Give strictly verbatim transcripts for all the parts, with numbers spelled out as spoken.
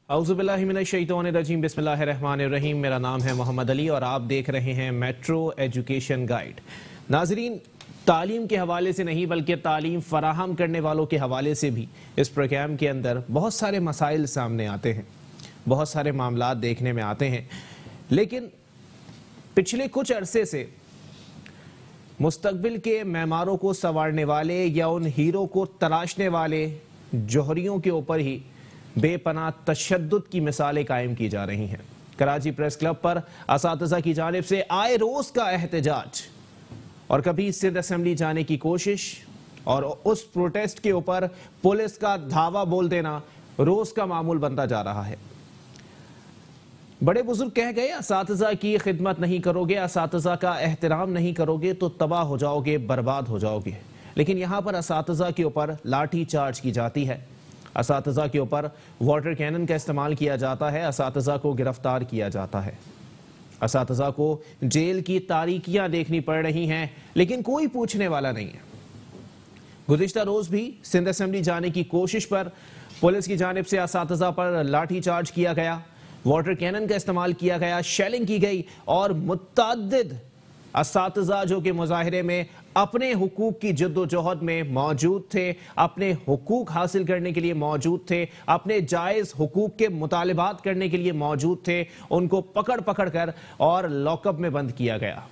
औज़ुबिल्लाहि मिनश्शैतानिर्रजीम बिस्मिल्लाहिर्रहमानिर्रहीम। मेरा नाम है मोहम्मद अली और आप देख रहे हैं मेट्रो एजुकेशन गाइड। नाजरीन, तालीम के हवाले से नहीं बल्कि तालीम फराहम करने वालों के हवाले से भी इस प्रोग्राम के अंदर बहुत सारे मसाइल सामने आते हैं, बहुत सारे मामलात देखने में आते हैं। लेकिन पिछले कुछ अरसे से मुस्तकबिल के मैमारों को संवारने वाले या उन हीरो को तराशने वाले जौहरियों के ऊपर ही बेपनाह तशद्दुद की मिसालें कायम की जा रही हैं। कराची प्रेस क्लब पर असातिज़ा की जानिब से आए रोज का एहतजाज और कभी सिंध असेंबली जाने की कोशिश और उस प्रोटेस्ट के ऊपर पुलिस का धावा बोल देना रोज का मामूल बनता जा रहा है। बड़े बुजुर्ग कह गए, असातिज़ा की खिदमत नहीं करोगे, असातिज़ा का एहतराम नहीं करोगे तो तबाह हो जाओगे, बर्बाद हो जाओगे। लेकिन यहाँ पर असातिज़ा के ऊपर लाठी चार्ज की जाती है, असातिज़ा के ऊपर वाटर कैनन का इस्तेमाल किया जाता है, असातिज़ा को गिरफ्तार किया जाता है, असातिज़ा को जेल की तारीकियां देखनी पड़ रही हैं, लेकिन कोई पूछने वाला नहीं है। गुज़िश्ता रोज भी सिंध असेंबली जाने की कोशिश पर पुलिस की जानिब से असातिज़ा पर लाठी चार्ज किया गया, वाटर कैनन का इस्तेमाल किया गया, शेलिंग की गई और मुतअद्दिद असातिज़ा जो कि मुजाहिरे में अपने हुकूक की जद्दोजहद में मौजूद थे, अपने हुकूक हासिल करने के लिए मौजूद थे, अपने जायज़ हुकूक के मुतालिबात करने के लिए मौजूद थे, उनको पकड़ पकड़ कर और लॉकअप में बंद किया गया।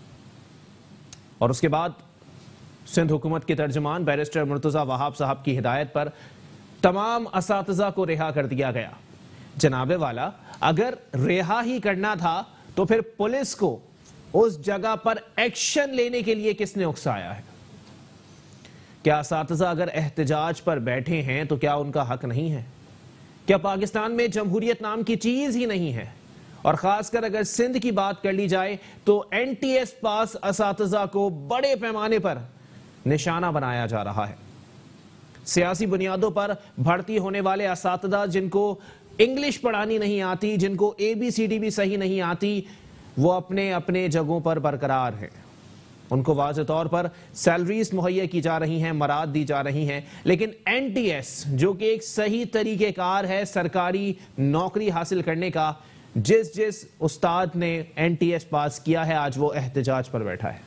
और उसके बाद सिंध हुकूमत के तर्जुमान बैरिस्टर मुर्तज़ा वहाब साहब की हिदायत पर तमाम असातिज़ा को रिहा कर दिया गया। जनाबे वाला, अगर रिहा ही करना था तो फिर पुलिस को उस जगह पर एक्शन लेने के लिए किसने उकसाया है? क्या असातिज़ा अगर एहतजाज पर बैठे हैं तो क्या उनका हक नहीं है? क्या पाकिस्तान में जमहूरियत नाम की चीज ही नहीं है? और खासकर अगर सिंध की बात कर ली जाए तो एन टी एस पास असातिज़ा को बड़े पैमाने पर निशाना बनाया जा रहा है। सियासी बुनियादों पर भर्ती होने वाले असातिज़ा जिनको इंग्लिश पढ़ानी नहीं आती, जिनको ए बी सी डी भी सही नहीं आती, वो अपने अपने जगहों पर बरकरार हैं। उनको वाज़ेह तौर पर सैलरीज मुहैया की जा रही हैं, मराद दी जा रही हैं, लेकिन एन टी एस जो कि एक सही तरीक़ेकार है सरकारी नौकरी हासिल करने का, जिस जिस उस्ताद ने एन टी एस पास किया है आज वो एहतजाज पर बैठा है।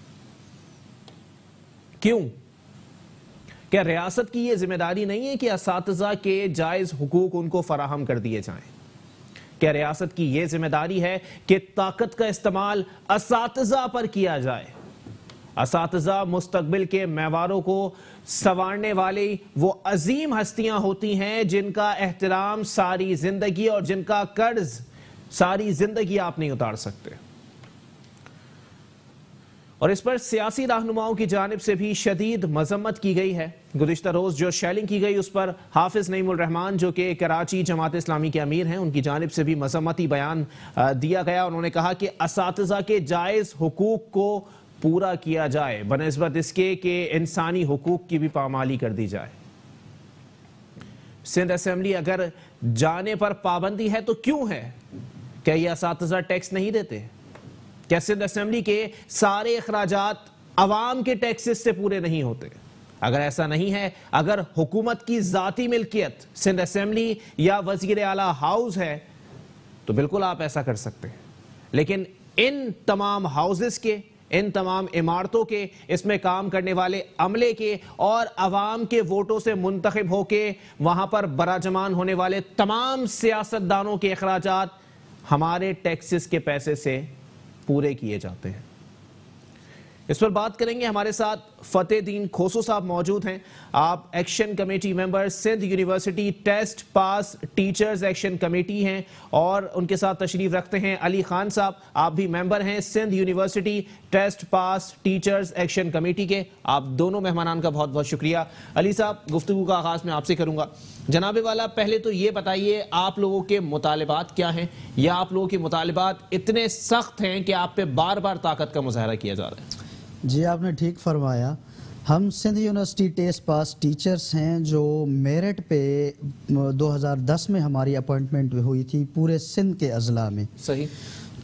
क्यों? क्या रियासत की ये जिम्मेदारी नहीं है कि असातिज़ा के जायज़ हुकूक उनको फराहम कर दिए जाएं? क्या रियासत की यह जिम्मेदारी है कि ताकत का इस्तेमाल असातिज़ा पर किया जाए? असातिज़ा मुस्तकबिल के मैवारों को संवारने वाली वो अजीम हस्तियां होती हैं जिनका एहतराम सारी जिंदगी और जिनका कर्ज सारी जिंदगी आप नहीं उतार सकते। और इस पर सियासी रहनुमाओं की जानिब से भी शदीद मजम्मत की गई है। गुज़िश्ता रोज जो शेलिंग की गई उस पर हाफिज नईमुल रहमान जो कि कराची जमात इस्लामी के अमीर हैं, उनकी जानिब से भी मजम्मती बयान दिया गया। उन्होंने कहा कि असातिज़ा के जायज़ हुकूक को पूरा किया जाए बनिस्बत इसके कि इंसानी हुकूक की भी पामाली कर दी जाए। सिंध असेंबली अगर जाने पर पाबंदी है तो क्यों है? क्या ये असातिज़ा टैक्स नहीं देते? क्या सिंध असेंबली के सारे अखराजात अवाम के टैक्सेस से पूरे नहीं होते? अगर ऐसा नहीं है, अगर हुकूमत की जाती मिल्कियत सिंध असेंबली या वजीर आला हाउस है तो बिल्कुल आप ऐसा कर सकते हैं। लेकिन इन तमाम हाउसेस के, इन तमाम इमारतों के, इसमें काम करने वाले अमले के और अवाम के वोटों से मुंतखब होके वहां पर बराजमान होने वाले तमाम सियासतदानों के अखराजात हमारे टैक्सेस के पैसे से पूरे किए जाते हैं। इस पर बात करेंगे। हमारे साथ फतेह दीन खोसो साहब मौजूद हैं। आप action committee member Sindh university test pass teachers action committee हैं और उनके साथ तशरीफ रखते हैं अली खान साहब, आप भी मेंबर हैं Sindh university test pass teachers action committee के। आप दोनों मेहमानान का बहुत बहुत शुक्रिया। अली साहब, गुफ्तगू का आगाज मैं आपसे करूंगा। जनाबे वाला, पहले तो ये बताइए आप लोगों के मुतालिबात क्या हैं, या आप लोगों के मुतालिबात इतने सख्त हैं कि आप पे बार बार ताकत का मुजाहरा किया जा रहा है? जी, आपने ठीक फरमाया। हम Sindh university test pass teachers हैं जो मेरिट पे दो हज़ार दस में हमारी अपॉइंटमेंट हुई थी पूरे सिंध के अजला में। सही।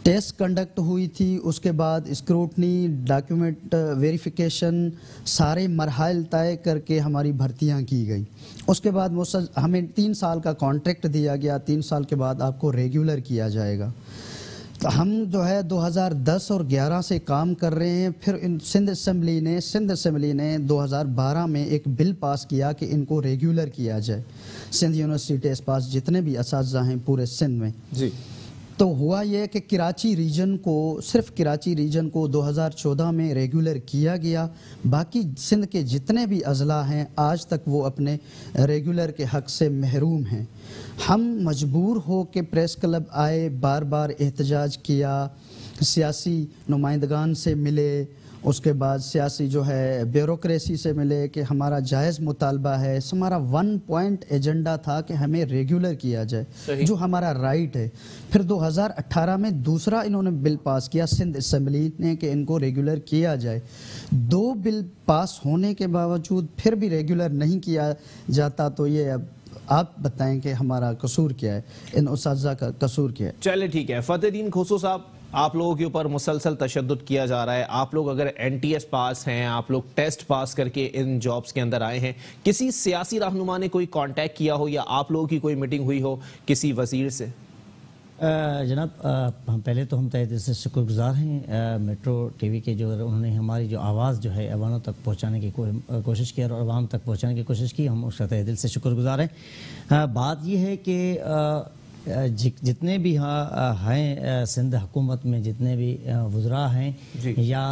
टेस्ट कंडक्ट हुई थी, उसके बाद स्क्रूटनी, डॉक्यूमेंट वेरिफिकेशन, सारे मरहल तय करके हमारी भर्तियां की गई। उसके बाद मुसल हमें तीन साल का कॉन्ट्रैक्ट दिया गया, तीन साल के बाद आपको रेगुलर किया जाएगा। तो हम जो है दो हज़ार दस और ग्यारह से काम कर रहे हैं। फिर इन सिंध असम्बली ने सिंध असम्बली ने दो हज़ार बारह में एक बिल पास किया कि इनको रेगुलर किया जाए। सिंध यूनिवर्सिटी टेस्ट पास जितने भी असातिज़ा हैं पूरे सिंध में जी, तो हुआ ये कि कराची रीजन को, सिर्फ कराची रीजन को दो हज़ार चौदह में रेगुलर किया गया। बाकी सिंध के जितने भी अजला हैं आज तक वो अपने रेगुलर के हक से महरूम हैं। हम मजबूर हो के प्रेस क्लब आए, बार बार एहतजाज किया, सियासी नुमाइंदगान से मिले, उसके बाद सियासी जो है ब्यूरोक्रेसी से मिले कि हमारा जायज़ मुतालबा है। हमारा वन पॉइंट एजेंडा था कि हमें रेगुलर किया जाए, जो हमारा राइट है। फिर दो हज़ार अठारह में दूसरा इन्होंने बिल पास किया सिंध असम्बली ने कि इनको रेगुलर किया जाए। दो बिल पास होने के बावजूद फिर भी रेगुलर नहीं किया जाता, तो ये अब आप बताएं कि हमारा कसूर क्या है, इन उस्ताज़ा का कसूर क्या है। चले ठीक है। फतेहदीन खोसो साहब, आप लोगों के ऊपर मुसलसल तशद्दुद किया जा रहा है। आप लोग अगर एन टी एस पास हैं, आप लोग टेस्ट पास करके इन जॉब्स के अंदर आए हैं, किसी सियासी रहनुमा ने कोई कांटेक्ट किया हो या आप लोगों की कोई मीटिंग हुई हो किसी वजीर से? जनाब, हम पहले तो हम तहे दिल से शुक्रगुजार हैं मेट्रो टीवी के, जो उन्होंने हमारी जो आवाज़ जो है अवानों तक पहुंचाने की कोशिश की और अवाम तक पहुंचाने की कोशिश की, हम उसका तहे दिल से शुक्रगुजार हैं। बात यह है कि जितने भी हाँ हैं सिंध हुकूमत में, जितने भी वज़रा हैं या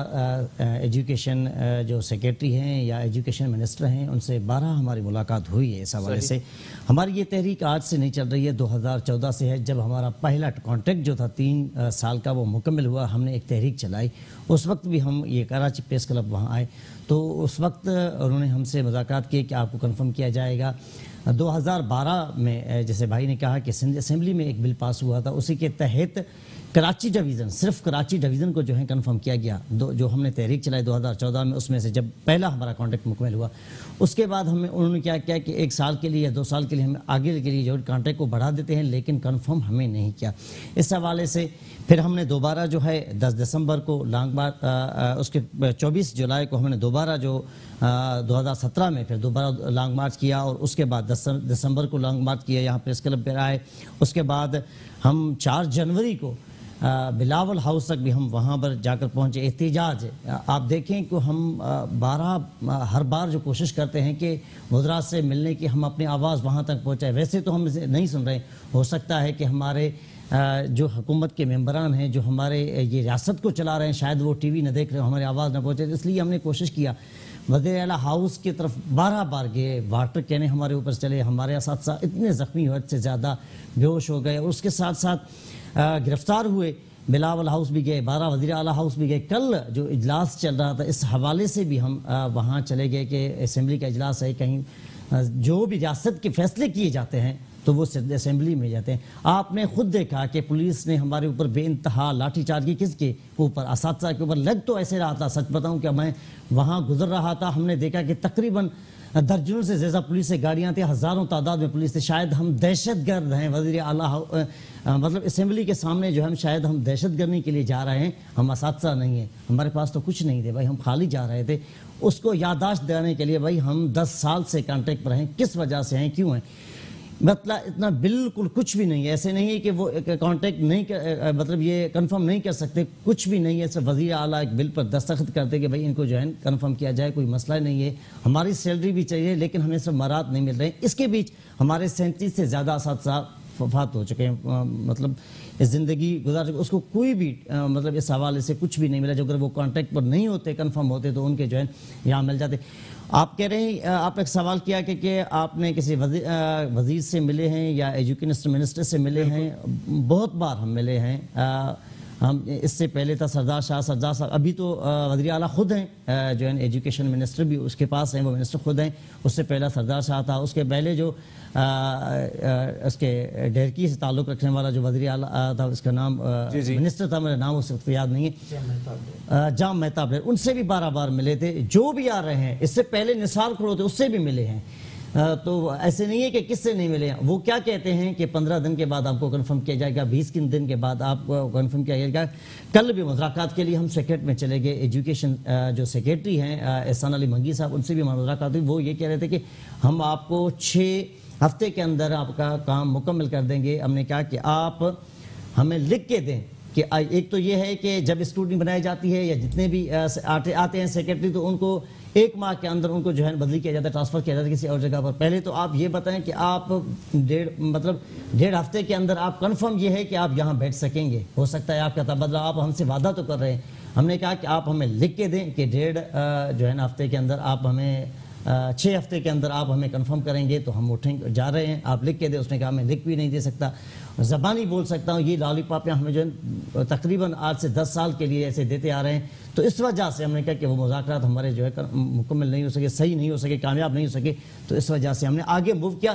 एजुकेशन जो सेक्रेटरी हैं या एजुकेशन मिनिस्टर हैं, उनसे बारह हमारी मुलाकात हुई है। इस हवाले से हमारी ये तहरीक आज से नहीं चल रही है, दो हज़ार चौदह से है। जब हमारा पहला कॉन्ट्रैक्ट जो था तीन साल का वो मुकम्मल हुआ, हमने एक तहरीक चलाई। उस वक्त भी हम ये कराची प्रेस क्लब वहाँ आए तो उस वक्त उन्होंने हमसे मुलाकात की कि आपको कन्फर्म किया जाएगा। दो हज़ार बारह में जैसे भाई ने कहा कि सिंध असम्बली में एक बिल पास हुआ था, उसी के तहत कराची डिवीज़न, सिर्फ कराची डिवीज़न को जो है कन्फर्म किया गया। दो जो हमने तहरीक चलाई दो हज़ार चौदह में, उसमें से जब पहला हमारा कॉन्ट्रैक्ट मुकम्मल हुआ, उसके बाद हमें उन्होंने क्या किया कि एक साल के लिए या दो साल के लिए हमें आगे के लिए जो कॉन्ट्रैक्ट को बढ़ा देते हैं, लेकिन कन्फर्म हमें नहीं किया। इस हवाले से फिर हमने दोबारा जो है दस दिसंबर को लॉन्ग मार्च, उसके चौबीस जुलाई को हमने दोबारा जो दो हज़ार सत्रह में फिर दोबारा लॉन्ग मार्च किया और उसके बाद दस दिसंबर को लॉन्ग मार्च किया, यहाँ प्रेस क्लब पर आए। उसके बाद हम चार जनवरी को बिलावल हाउस तक भी हम वहाँ पर जाकर पहुँचे। एहतजाज आप देखें कि हम बारह हर बार जो कोशिश करते हैं कि वज़रा से मिलने की, हम अपनी आवाज़ वहाँ तक पहुँचाए। वैसे तो हम नहीं सुन रहे, हो सकता है कि हमारे जो हुकूमत के मेंबरान हैं, जो हमारे ये रियासत को चला रहे हैं, शायद वो टी वी न देख रहे हो, हमारी आवाज़ न पहुँचे। इसलिए हमने कोशिश किया, वज़ीर आला हाउस की तरफ बारह बार गए, वाटर कहने हमारे ऊपर चले, हमारे असातिज़ा इतने ज़ख्मी हुए, से ज़्यादा बेहोश हो गए। और उसके साथ साथ गिरफ्तार हुए। बिलावल हाउस भी गए, बारह वज़ीर आला हाउस भी गए। कल जो इजलास चल रहा था, इस हवाले से भी हम वहाँ चले गए कि असम्बली का इजलास है, कहीं जो भी रियासत के फैसले किए जाते हैं तो वो असम्बली में जाते हैं। आपने खुद देखा कि पुलिस ने हमारे ऊपर बेइंतहा लाठीचार्ज की, किसके ऊपर? असातिज़ा के ऊपर। लग तो ऐसे रहा था, सच बताऊं कि मैं वहाँ गुजर रहा था, हमने देखा कि तकरीबन दर्जनों से ज़्यादा पुलिस से गाड़ियाँ थी, हज़ारों तादाद में पुलिस थी। शायद हम दहशत गर्द हैं, वज़ीर आला मतलब असम्बली के सामने जो हम शायद हम दहशत गर्दी के लिए जा रहे हैं, हम असातिज़ा नहीं हैं, हमारे पास तो कुछ नहीं थे भाई, हम खाली जा रहे थे। उसको याददाश्त देने के लिए भाई हम दस साल से कॉन्ट्रैक्ट पर हैं, किस वजह से हैं, क्यों हैं, मतलब इतना बिल्कुल कुछ भी नहीं है। ऐसे नहीं है कि वो कांटेक्ट नहीं कर, मतलब ये कंफर्म नहीं कर सकते, कुछ भी नहीं है। सिर्फ वज़ीर आला एक बिल पर दस्तखत करते कि भाई इनको जो है कंफर्म किया जाए, कोई मसला नहीं है, हमारी सैलरी भी चाहिए, लेकिन हमें सब मरात नहीं मिल रहे हैं। इसके बीच हमारे सैंतीस से ज़्यादा असातिज़ा वफ़ात हो चुके हैं, मतलब ज़िंदगी गुजार चुके, उसको कोई भी आ, मतलब इस हवाले से कुछ भी नहीं मिला। जो अगर वो कॉन्ट्रैक्ट पर नहीं होते, कंफर्म होते, तो उनके जो है यहाँ मिल जाते। आप कह रहे हैं, आप एक सवाल किया कि, कि आपने किसी वज़ीर वज़ीर से मिले हैं या एजुकेशन मिनिस्टर से मिले हैं। बहुत बार हम मिले हैं। आ, हम इससे पहले था सरदार शाह सरदार साहब, अभी तो वज़ीर आला ख़ुद हैं, जो है एजुकेशन मिनिस्टर भी उसके पास हैं, वो मिनिस्टर ख़ुद हैं। उससे पहला सरदार शाह था, उसके पहले जो आ, आ, उसके डेरकी से ताल्लुक़ रखने वाला जो वज़ीर आला था, उसका नाम मिनिस्टर था, मेरा नाम उस वक्त याद नहीं है, जाम मेहताब, उनसे भी बारह बार मिले थे। जो भी आ रहे हैं, इससे पहले निसार खड़ोते, उससे भी मिले हैं। تو ایسے نہیں ہے کہ کس سے نہیں ملے. وہ کیا کہتے ہیں کہ پندرہ دن کے بعد آپ کو کنفرم کیا جائے گا, بیس دن کے بعد آپ کو کنفرم کیا جائے گا. کل بھی مذاکرات کے لیے ہم سیکرٹ میں چلے گئے, ایجوکیشن جو سیکرٹری ہیں احسان علی منگی صاحب, ان سے بھی مذاکرات ہوئی. وہ یہ کہہ رہے تھے کہ ہم آپ کو چھ ہفتے کے اندر آپ کا کام مکمل کر دیں گے. ہم نے کہا کہ آپ ہمیں لکھ کے دیں کہ ایک تو یہ ہے کہ جب اسٹوڈنٹ بنائی جاتی ہے یا جتنے بھی آتے آتے ہیں سیکرٹری, تو ان کو ایک ماہ کے اندر ان کو جو ہے بدلی کیا جاتا ہے, ٹرانسفر کیا جاتا ہے کسی اور جگہ پر. پہلے تو آپ یہ بتائیں کہ آپ ڈیڑھ مطلب ڈیڑھ ہفتے کے اندر آپ کنفرم یہ ہے کہ آپ یہاں بیٹھ سکیں گے. ہو سکتا ہے آپ کا تبادلہ, آپ ہم سے وعدہ تو کر رہے ہیں. ہم نے کہا کہ آپ ہمیں لکھ کے دیں کہ ڈیڑھ جو ہے نا ہفتے کے اندر آپ ہمیں چھ ہفتے کے اندر آپ ہمیں کنفرم کریں گے تو ہم اٹھیں جا رہے ہیں. آپ لکھ کے دیں. اس نے کہا میں لکھ بھی نہیں دے سکتا, زبانی بول سکتا ہوں. یہ لالی پاپیاں ہمیں جو ہے تقریباً آج سے دس سال کے لیے ایسے دیتے آ رہے ہیں. تو اس وجہ سے ہم نے کہا کہ وہ مذاکرات ہمارے جو ہے مکمل نہیں ہو سکے, صحیح نہیں ہو سکے, کامیاب نہیں ہو سکے. تو اس وجہ سے ہم نے آگے موو کیا.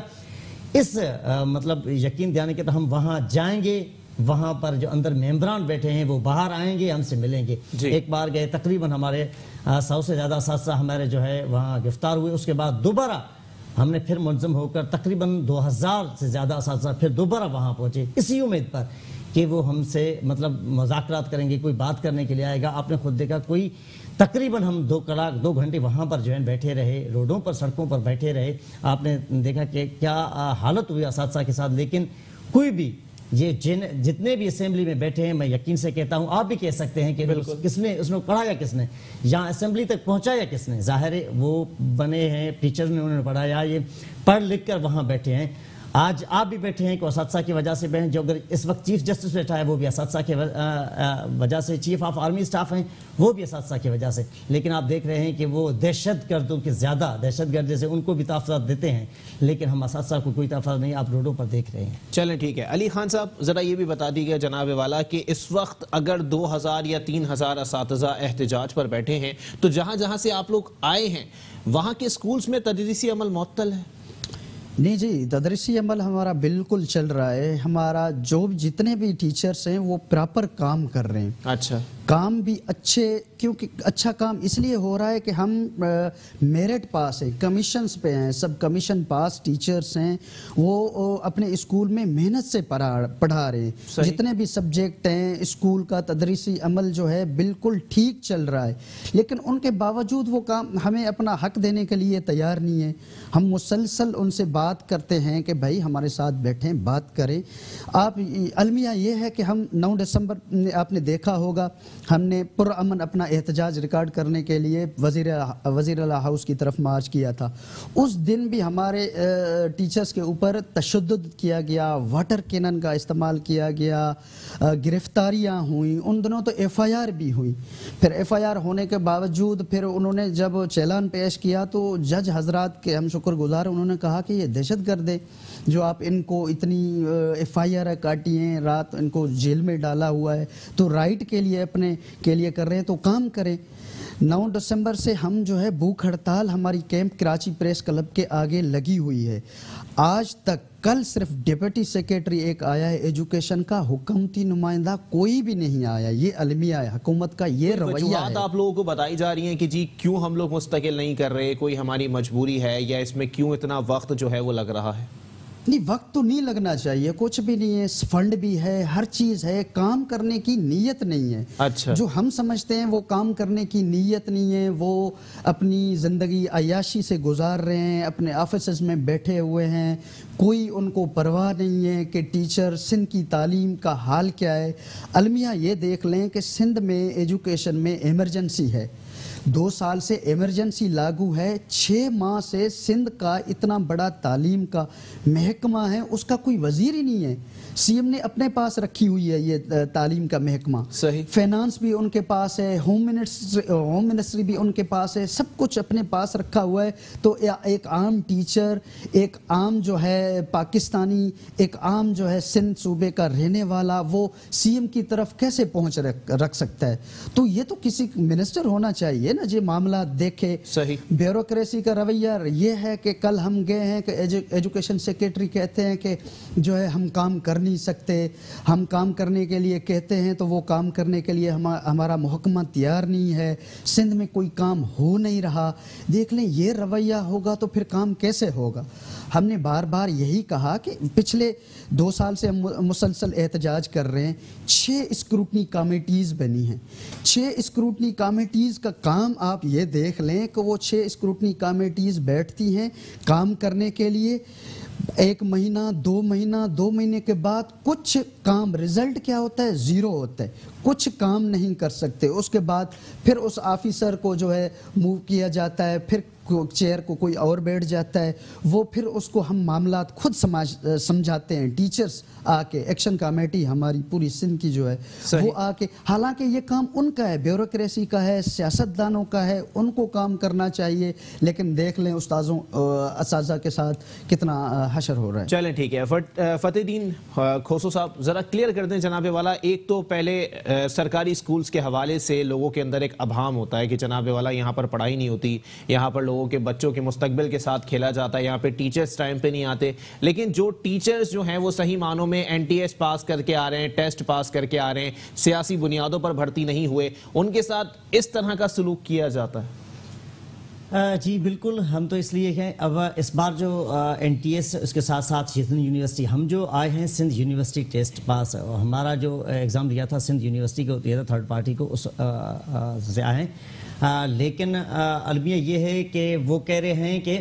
اس مطلب یقین دلانے کے تو ہم وہاں جائیں گے, وہاں پر جو اندر ممبران بیٹھے ہیں وہ باہر آئیں گے, ہم سے ملیں گے. ایک بار گئے, تقریباً ہمارے سو سے زیادہ اساتذہ ہمارے جو ہے وہاں گرفتار ہوئے. اس کے بعد دوبارہ ہم نے پھر منظم ہو کر تقریباً دو ہزار سے زیادہ اساتذہ پھر دوبارہ وہاں پہنچے, اسی امید پر کہ وہ ہم سے مطلب مذاکرات کریں گے, کوئی بات کرنے کے لیے آئے گا. آپ نے خود دیکھا, کوئی تقریباً ہم دو کلاک دو گھنٹے وہاں پر جو ہے بیٹھے رہے, روڈوں پر سڑکوں پر بیٹھے رہے. آپ نے دیکھا کہ کیا حالت ہوئی اساتذہ کے ساتھ. لیکن کوئی بھی یہ جن جتنے بھی اسمبلی میں بیٹھے ہیں, میں یقین سے کہتا ہوں, آپ بھی کہہ سکتے ہیں کہ کس نے اس نے پڑھایا, کس نے یہاں اسمبلی تک پہنچایا, کس نے. ظاہر ہے وہ بنے ہیں ٹیچر نے, انہوں نے پڑھایا, یہ پڑھ لکھ کر وہاں بیٹھے ہیں. آج آپ بھی بیٹھے ہیں کہ اساتذہ کی وجہ سے بیٹھے. جو اگر اس وقت چیف جسٹس بیٹھا ہے وہ بھی اساتذہ کی وجہ سے, چیف آف آرمی اسٹاف ہیں وہ بھی اساتذہ کی وجہ سے. لیکن آپ دیکھ رہے ہیں کہ وہ دہشت گردوں کے زیادہ دہشت گرد جیسے ان کو بھی تحفظات دیتے ہیں, لیکن ہم اساتذہ کو کوئی تحفظ نہیں. آپ روڈوں پر دیکھ رہے ہیں. چلیں ٹھیک ہے. علی خان صاحب ذرا یہ بھی بتا دیجیے جناب والا کہ اس وقت اگر دو ہزار یا تین ہزار اساتذہ احتجاج پر بیٹھے ہیں تو جہاں جہاں سے آپ لوگ آئے ہیں وہاں کے اسکولز میں تدریسی عمل معطل ہے؟ نہیں جی, تدریسی عمل ہمارا بالکل چل رہا ہے. ہمارا جو جتنے بھی ٹیچرز ہیں وہ پراپر کام کر رہے ہیں. اچھا, کام بھی اچھے, کیونکہ اچھا کام اس لیے ہو رہا ہے کہ ہم میرٹ پاس ہیں, کمیشنز پہ ہیں, سب کمیشن پاس ٹیچرز ہیں. وہ اپنے اسکول میں محنت سے پڑھا پڑھا رہے ہیں. جتنے بھی سبجیکٹ ہیں, اسکول کا تدریسی عمل جو ہے بالکل ٹھیک چل رہا ہے. لیکن ان کے باوجود وہ کام ہمیں اپنا حق دینے کے لیے تیار نہیں ہے. ہم مسلسل ان سے بات کرتے ہیں کہ بھائی ہمارے ساتھ بیٹھیں, بات کریں. آپ المیہ یہ ہے کہ ہم نو دسمبر آپ نے دیکھا ہوگا, ہم نے پرامن اپنا احتجاج ریکارڈ کرنے کے لیے وزیر وزیر اعلیٰ ہاؤس کی طرف مارچ کیا تھا. اس دن بھی ہمارے ٹیچرز کے اوپر تشدد کیا گیا, واٹر کینن کا استعمال کیا گیا, گرفتاریاں ہوئیں. ان دنوں تو ایف آئی آر بھی ہوئی. پھر ایف آئی آر ہونے کے باوجود پھر انہوں نے جب چالان پیش کیا تو جج حضرات کے ہم شکر گزار, انہوں نے کہا کہ یہ دہشت گرد ہے جو آپ ان کو اتنی ایف آئی آر کاٹی ہیں, رات ان کو جیل میں ڈالا ہوا ہے, تو رائٹ کے لیے اپنے کے لیے کر رہے ہیں تو کام کریں. نو دسمبر سے ہم جو ہے بھوک ہڑتال ہماری کیمپ کراچی پریس کلب کے آگے لگی ہوئی ہے. آج تک کل صرف ڈپٹی سیکریٹری ایک آیا ہے ایجوکیشن کا, حکومتی نمائندہ کوئی بھی نہیں آیا. یہ المیہ ہے, حکومت کا یہ رویہ ہے. آپ لوگوں کو بتائی جا رہی ہیں کہ جی کیوں ہم لوگ مستقل نہیں کر رہے, کوئی ہماری مجبوری ہے یا اس میں کیوں اتنا وقت جو ہے وہ لگ رہا ہے؟ نہیں, وقت تو نہیں لگنا چاہیے, کچھ بھی نہیں ہے, فنڈ بھی ہے, ہر چیز ہے, کام کرنے کی نیت نہیں ہے. اچھا, جو ہم سمجھتے ہیں وہ کام کرنے کی نیت نہیں ہے, وہ اپنی زندگی عیاشی سے گزار رہے ہیں, اپنے آفیسز میں بیٹھے ہوئے ہیں, کوئی ان کو پرواہ نہیں ہے کہ ٹیچر سندھ کی تعلیم کا حال کیا ہے. المیہ یہ دیکھ لیں کہ سندھ میں ایجوکیشن میں ایمرجنسی ہے, دو سال سے ایمرجنسی لاگو ہے, چھ ماہ سے سندھ کا اتنا بڑا تعلیم کا محکمہ ہے, اس کا کوئی وزیر ہی نہیں ہے. سی ایم نے اپنے پاس رکھی ہوئی ہے یہ تعلیم کا محکمہ. صحیح. فینانس بھی ان کے پاس ہے, ہوم منسٹری ہوم منسٹری بھی ان کے پاس ہے, سب کچھ اپنے پاس رکھا ہوا ہے. تو ایک عام ٹیچر, ایک عام جو ہے پاکستانی, ایک عام جو ہے سندھ صوبے کا رہنے والا, وہ سی ایم کی طرف کیسے پہنچ رکھ سکتا ہے؟ تو یہ تو کسی منسٹر ہونا چاہیے نا جی معاملہ دیکھے. صحیح. بیوروکریسی کا رویہ یہ ہے کہ کل ہم گئے ہیں کہ ایجوکیشن سیکریٹری کہتے ہیں کہ جو ہے ہم کام کر نہیں سکتے, ہم کام کرنے کے لیے کہتے ہیں تو وہ کام کرنے کے لیے ہمارا محکمہ تیار نہیں ہے, سندھ میں کوئی کام ہو نہیں رہا. دیکھ لیں یہ رویہ ہوگا تو پھر کام کیسے ہوگا. ہم نے بار بار یہی کہا کہ پچھلے دو سال سے ہم مسلسل احتجاج کر رہے ہیں. چھ اسکروٹنی کمیٹیز بنی ہیں. چھ اسکروٹنی کمیٹیز کا کام آپ یہ دیکھ لیں کہ وہ چھ اسکروٹنی کمیٹیز بیٹھتی ہیں کام کرنے کے لیے. ایک مہینہ دو مہینہ دو مہینے کے بعد کچھ کام رزلٹ کیا ہوتا ہے, زیرو ہوتا ہے, کچھ کام نہیں کر سکتے. اس کے بعد پھر اس آفیسر کو جو ہے موو کیا جاتا ہے, پھر چیئر کو کوئی اور بیٹھ جاتا ہے, وہ پھر اس کو ہم معاملات خود سمجھاتے ہیں. ٹیچرز آ کے, ایکشن کمیٹی ہماری پوری سندھ کی جو ہے وہ آ کے, حالانکہ یہ کام ان کا ہے, بیوروکریسی کا ہے, سیاستدانوں کا ہے, ان کو کام کرنا چاہیے. لیکن دیکھ لیں استاذوں اساتذہ کے ساتھ کتنا حشر ہو رہا ہے. چلیں ٹھیک ہے. فتح الدین کھوسو صاحب ذرا کلیئر کر دیں جناب والا. ایک تو پہلے سرکاری اسکولز کے حوالے سے لوگوں کے اندر ایک ابہام ہوتا ہے کہ جناب والا یہاں پر پڑھائی نہیں ہوتی, یہاں پر لوگوں کے بچوں کے مستقبل کے ساتھ کھیلا جاتا ہے, یہاں پہ ٹیچرز ٹائم پہ نہیں آتے. لیکن جو ٹیچرز جو ہیں وہ صحیح معنوں میں این ٹی ایس پاس کر کے آ رہے ہیں, ٹیسٹ پاس کر کے آ رہے ہیں, سیاسی بنیادوں پر بھرتی نہیں ہوئے, ان کے ساتھ اس طرح کا سلوک کیا جاتا ہے. جی بالکل. ہم تو اس لیے ہیں اب اس بار جو این ٹی ایس اس کے ساتھ ساتھ سندھ یونیورسٹی, ہم جو آئے ہیں سندھ یونیورسٹی ٹیسٹ پاس, ہمارا جو ایگزام دیا تھا سندھ یونیورسٹی کو دیا تھا تھرڈ پارٹی کو, اس سے آئے ہیں. لیکن المیہ یہ ہے کہ وہ کہہ رہے ہیں کہ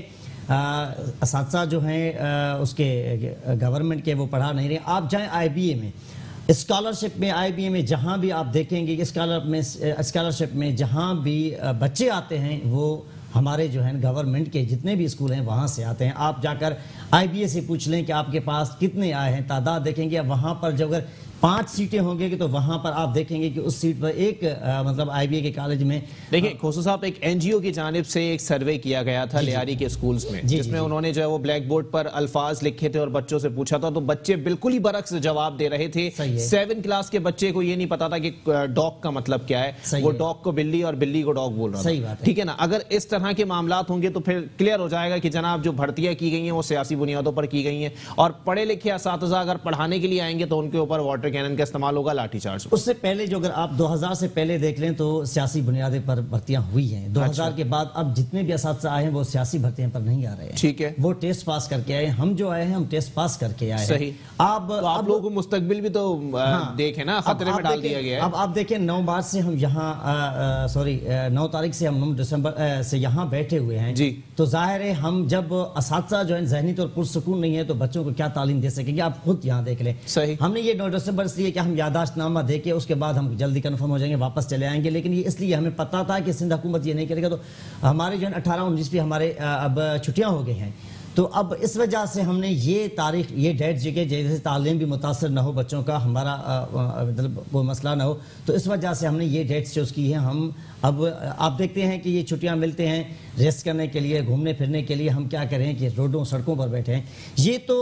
اساتذہ جو ہیں اس کے گورنمنٹ کے وہ پڑھا نہیں رہے. آپ جائیں آئی بی اے میں, اسکالرشپ میں, آئی بی اے میں جہاں بھی آپ دیکھیں گے اسکالرشپ میں جہاں بھی بچے آتے ہیں وہ ہمارے جو ہیں گورنمنٹ کے جتنے بھی اسکول ہیں وہاں سے آتے ہیں. آپ جا کر آئی بی اے سے پوچھ لیں کہ آپ کے پاس کتنے آئے ہیں, تعداد دیکھیں گے. وہاں پر جو اگر پانچ سیٹیں ہوں گے تو وہاں پر آپ دیکھیں گے کہ اس سیٹ پر ایک مطلب آئی بی اے کے کالج میں. دیکھیں کھوسو صاحب, ایک این جی او کی جانب سے ایک سروے کیا گیا تھا لیاری کے اسکولز میں, جس میں انہوں نے جو ہے وہ بلیک بورڈ پر الفاظ لکھے تھے اور بچوں سے پوچھا تھا, تو بچے بالکل ہی برعکس جواب دے رہے تھے. سیون کلاس کے بچے کو یہ نہیں پتا تھا کہ ڈاگ کا مطلب کیا ہے, وہ ڈاگ کو بلی اور بلی کو ڈاگ بول رہا تھا. ٹھیک ہے نا. اگر اس طرح کے معاملات ہوں گے تو پھر کلیئر ہو جائے گا کہ جناب جو بھرتیاں کی گئی ہیں وہ سیاسی بنیادوں پر کی گئی ہیں, اور پڑھے لکھے اساتذہ اگر پڑھانے کے لیے آئیں گے تو ان کے اوپر واٹر کینن کا استعمال ہوگا, لاٹھی چارج. اس سے پہلے جو اگر آپ دو ہزار سے پہلے دیکھ لیں تو سیاسی بنیادیں پر بھرتیاں ہوئی ہیں. دو ہزار کے بعد اب جتنے بھی اساتذہ آئے ہیں وہ سیاسی بھرتیاں پر نہیں آ رہے ہیں. ٹھیک ہے. وہ ٹیسٹ پاس کر کے آئے ہیں. ہم جو آئے ہیں ہم ٹیسٹ پاس کر کے آئے ہیں. صحیح. آپ آپ لوگوں کو مستقبل بھی تو دیکھیں نا, خطرے میں ڈال دیا گیا ہے. اب آپ دیکھیں نو مارچ سے ہم یہاں سوری نو تاریخ سے ہم نو دسمبر سے یہاں بیٹھے ہوئے ہیں. جی. تو ظاہر ہے ہم جب اساتذہ جو ہیں ذہنی طور پر پرسکون نہیں ہے تو بچوں کو کیا تعلیم دے سکیں گے. آپ خود یہاں دیکھ لیں. صحیح. ہم نے یہ نو دسمبر اس لیے کہ ہم یادداشت نامہ دے کے اس کے بعد ہم جلدی کنفرم ہو جائیں گے, واپس چلے آئیں گے. لیکن یہ اس لیے ہمیں پتا تھا کہ سندھ حکومت یہ نہیں کرے گا, تو ہمارے جو ہے اٹھارہ انیس بھی ہمارے اب چھٹیاں ہو گئی ہیں. تو اب اس وجہ سے ہم نے یہ تاریخ یہ ڈیٹ جگہ جیسے تعلیم بھی متاثر نہ ہو, بچوں کا ہمارا مطلب کوئی مسئلہ نہ ہو, تو اس وجہ سے ہم نے یہ ڈیٹس چوز کی ہیں. ہم اب آپ دیکھتے ہیں کہ یہ چھٹیاں ملتے ہیں ریسٹ کرنے کے لیے, گھومنے پھرنے کے لیے. ہم کیا کریں کہ روڈوں سڑکوں پر بیٹھے ہیں. یہ تو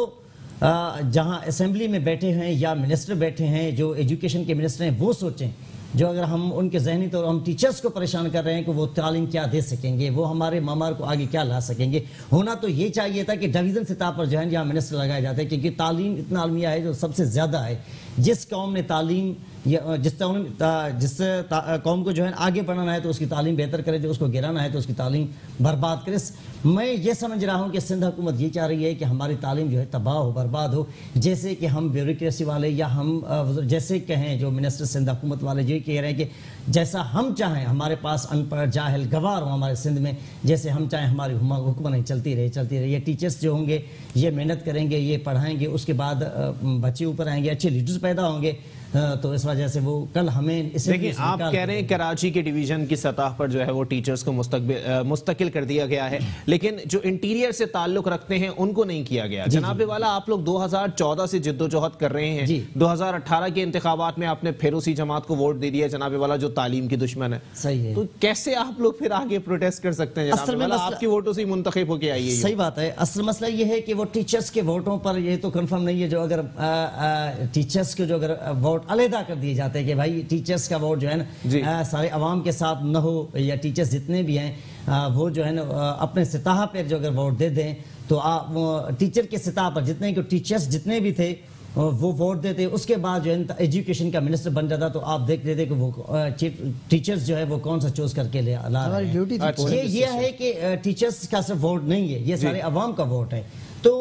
جہاں اسمبلی میں بیٹھے ہیں یا منسٹر بیٹھے ہیں, جو ایجوکیشن کے منسٹر ہیں, وہ سوچیں جو اگر ہم ان کے ذہنی طور ہم ٹیچرز کو پریشان کر رہے ہیں کہ وہ تعلیم کیا دے سکیں گے, وہ ہمارے معمار کو آگے کیا لا سکیں گے. ہونا تو یہ چاہیے تھا کہ ڈویژن سطح پر جو ہے یہاں منسٹر لگائے جاتے ہیں, کیونکہ تعلیم اتنا المیہ ہے جو سب سے زیادہ ہے. جس قوم نے تعلیم جس جس قوم کو جو ہے آگے بڑھانا ہے تو اس کی تعلیم بہتر کرے, جو اس کو گرانا ہے تو اس کی تعلیم برباد کرے. میں یہ سمجھ رہا ہوں کہ سندھ حکومت یہ چاہ رہی ہے کہ ہماری تعلیم جو ہے تباہ ہو, برباد ہو, جیسے کہ ہم بیوروکریسی والے یا ہم جیسے کہیں جو منسٹر سندھ حکومت والے جو کہہ رہے ہیں کہ جیسا ہم چاہیں ہمارے پاس ان پڑھ جاہل گوار ہوں ہمارے سندھ میں, جیسے ہم چاہیں ہماری حکومت چلتی رہے چلتی رہے. یہ ٹیچرز جو ہوں گے یہ محنت کریں گے, یہ پڑھائیں گے, اس کے بعد بچے اوپر آئیں گے, اچھے لیڈرز پیدا ہوں گے, تو اس وجہ سے وہ کل ہمیں دیکھیں آپ کہہ رہے ہیں کراچی کے ڈویژن کی سطح پر جو ہے وہ ٹیچرز کو مستقل کر دیا گیا ہے, لیکن جو انٹیریئر سے تعلق رکھتے ہیں ان کو نہیں کیا گیا. جناب والا آپ لوگ دو ہزار چودہ سے جد و جہد کر رہے ہیں, دو ہزار اٹھارہ کے انتخابات میں آپ نے پھر اسی جماعت کو ووٹ دے دیا جناب والا جو تعلیم کی دشمن ہے. صحیح ہے. تو کیسے آپ لوگ پھر آگے پروٹیسٹ کر سکتے ہیں جناب والا؟ آپ کے ووٹوں سے ہی منتخب ہو کے آئیے. صحیح بات ہے. اصل مسئلہ یہ ہے کہ وہ ٹیچرز کے ووٹوں پر یہ تو کنفرم نہیں ہے. جو اگر ٹیچرز کے جو اگر ووٹ علیحدہ کر دیے جاتے ہیں کہ بھائی ٹیچرز کا ووٹ جو ہے نا سارے عوام کے ساتھ نہ ہو, یا ٹیچرز جتنے بھی ہیں وہ جو ہے نا اپنے سطح پر جو اگر ووٹ دے دیں تو ٹیچر کے سطح پر جتنے کہ ٹیچرز جتنے بھی تھے وہ ووٹ دیتے, اس کے بعد جو ہے ایجوکیشن کا منسٹر بن جاتا, تو آپ دیکھ لیتے کہ وہ ٹیچرز جو ہے وہ کون سا چوز کر کے لے لا رہے ہیں. یہ ہے کہ ٹیچرز کا صرف ووٹ نہیں ہے, یہ سارے عوام کا ووٹ ہے. تو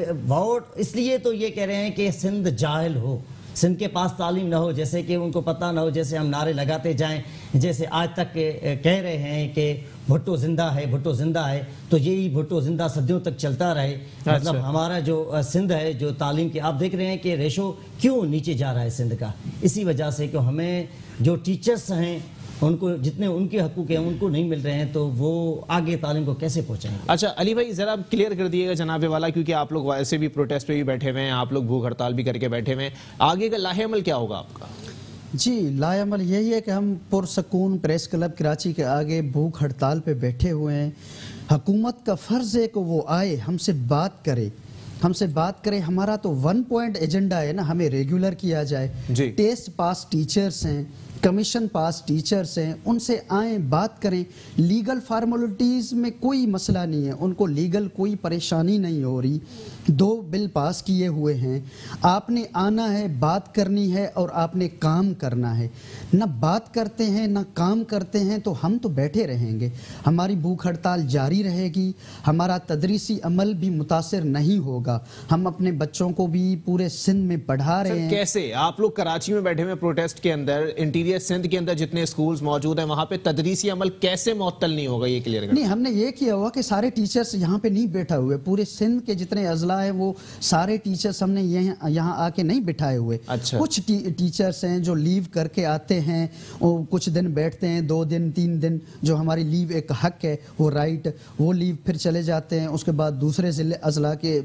ووٹ اس لیے تو یہ کہہ رہے ہیں کہ سندھ جاہل ہو, سندھ کے پاس تعلیم نہ ہو, جیسے کہ ان کو پتہ نہ ہو, جیسے ہم نعرے لگاتے جائیں, جیسے آج تک کہہ رہے ہیں کہ بھٹو زندہ ہے, بھٹو زندہ ہے, تو یہی بھٹو زندہ صدیوں تک چلتا رہے. مطلب ہمارا جو سندھ ہے جو تعلیم کے, آپ دیکھ رہے ہیں کہ ریشو کیوں نیچے جا رہا ہے سندھ کا, اسی وجہ سے کہ ہمیں جو ٹیچرز ہیں ان کو جتنے ان کے حقوق ہیں ان کو نہیں مل رہے ہیں, تو وہ آگے تعلیم کو کیسے پہنچائیں گے؟ اچھا علی بھائی ذرا کلیئر کر دیے گا جناب والا, کیونکہ آپ لوگ ویسے بھی پروٹیسٹ پہ بھی بیٹھے ہوئے ہیں, آپ لوگ بھوک ہڑتال بھی کر کے بیٹھے ہوئے ہیں, آگے کا لاہ عمل کیا ہوگا آپ کا؟ جی لاہ عمل یہی ہے کہ ہم پرسکون پریس کلب کراچی کے آگے بھوک ہڑتال پہ بیٹھے ہوئے ہیں. حکومت کا فرض ہے کہ وہ آئے ہم سے بات کرے, ہم سے بات کرے. ہمارا تو ون پوائنٹ ایجنڈا ہے نا, ہمیں ریگولر کیا جائے. ٹیسٹ پاس ٹیچرز ہیں, کمیشن پاس ٹیچرز ہیں, ان سے آئیں بات کریں. لیگل فارملٹیز میں کوئی مسئلہ نہیں ہے, ان کو لیگل کوئی پریشانی نہیں ہو رہی. دو بل پاس کیے ہوئے ہیں, آپ نے آنا ہے, بات کرنی ہے اور آپ نے کام کرنا ہے. نہ بات کرتے ہیں نہ کام کرتے ہیں تو ہم تو بیٹھے رہیں گے. ہماری بھوک ہڑتال جاری رہے گی, ہمارا تدریسی عمل بھی متاثر نہیں ہوگا. ہم اپنے بچوں کو بھی پورے سندھ میں پڑھا رہے ہیں. کیسے آپ لوگ کراچی میں بیٹھے ہوئے پروٹیسٹ کے اندر, انٹیریئر سندھ کے اندر جتنے اسکولز موجود ہیں وہاں پہ تدریسی عمل کیسے معطل نہیں ہوگا, یہ کلیئر کریں. نہیں, ہم نے یہ کیا ہوا کہ سارے ٹیچرز یہاں پہ نہیں بیٹھا ہوئے, پورے سندھ کے جتنے اضلاع ہیں وہ سارے ٹیچرز ہم نے یہاں آ کے نہیں بٹھائے ہوئے. کچھ ٹیچرز ہیں جو لیو کر کے آتے ہیں, کچھ دن بیٹھتے ہیں, دو دن تین دن, جو ہماری لیو ایک حق ہے وہ رائٹ, وہ لیو پھر چلے جاتے ہیں. اس کے بعد دوسرے ضلع اضلاع کے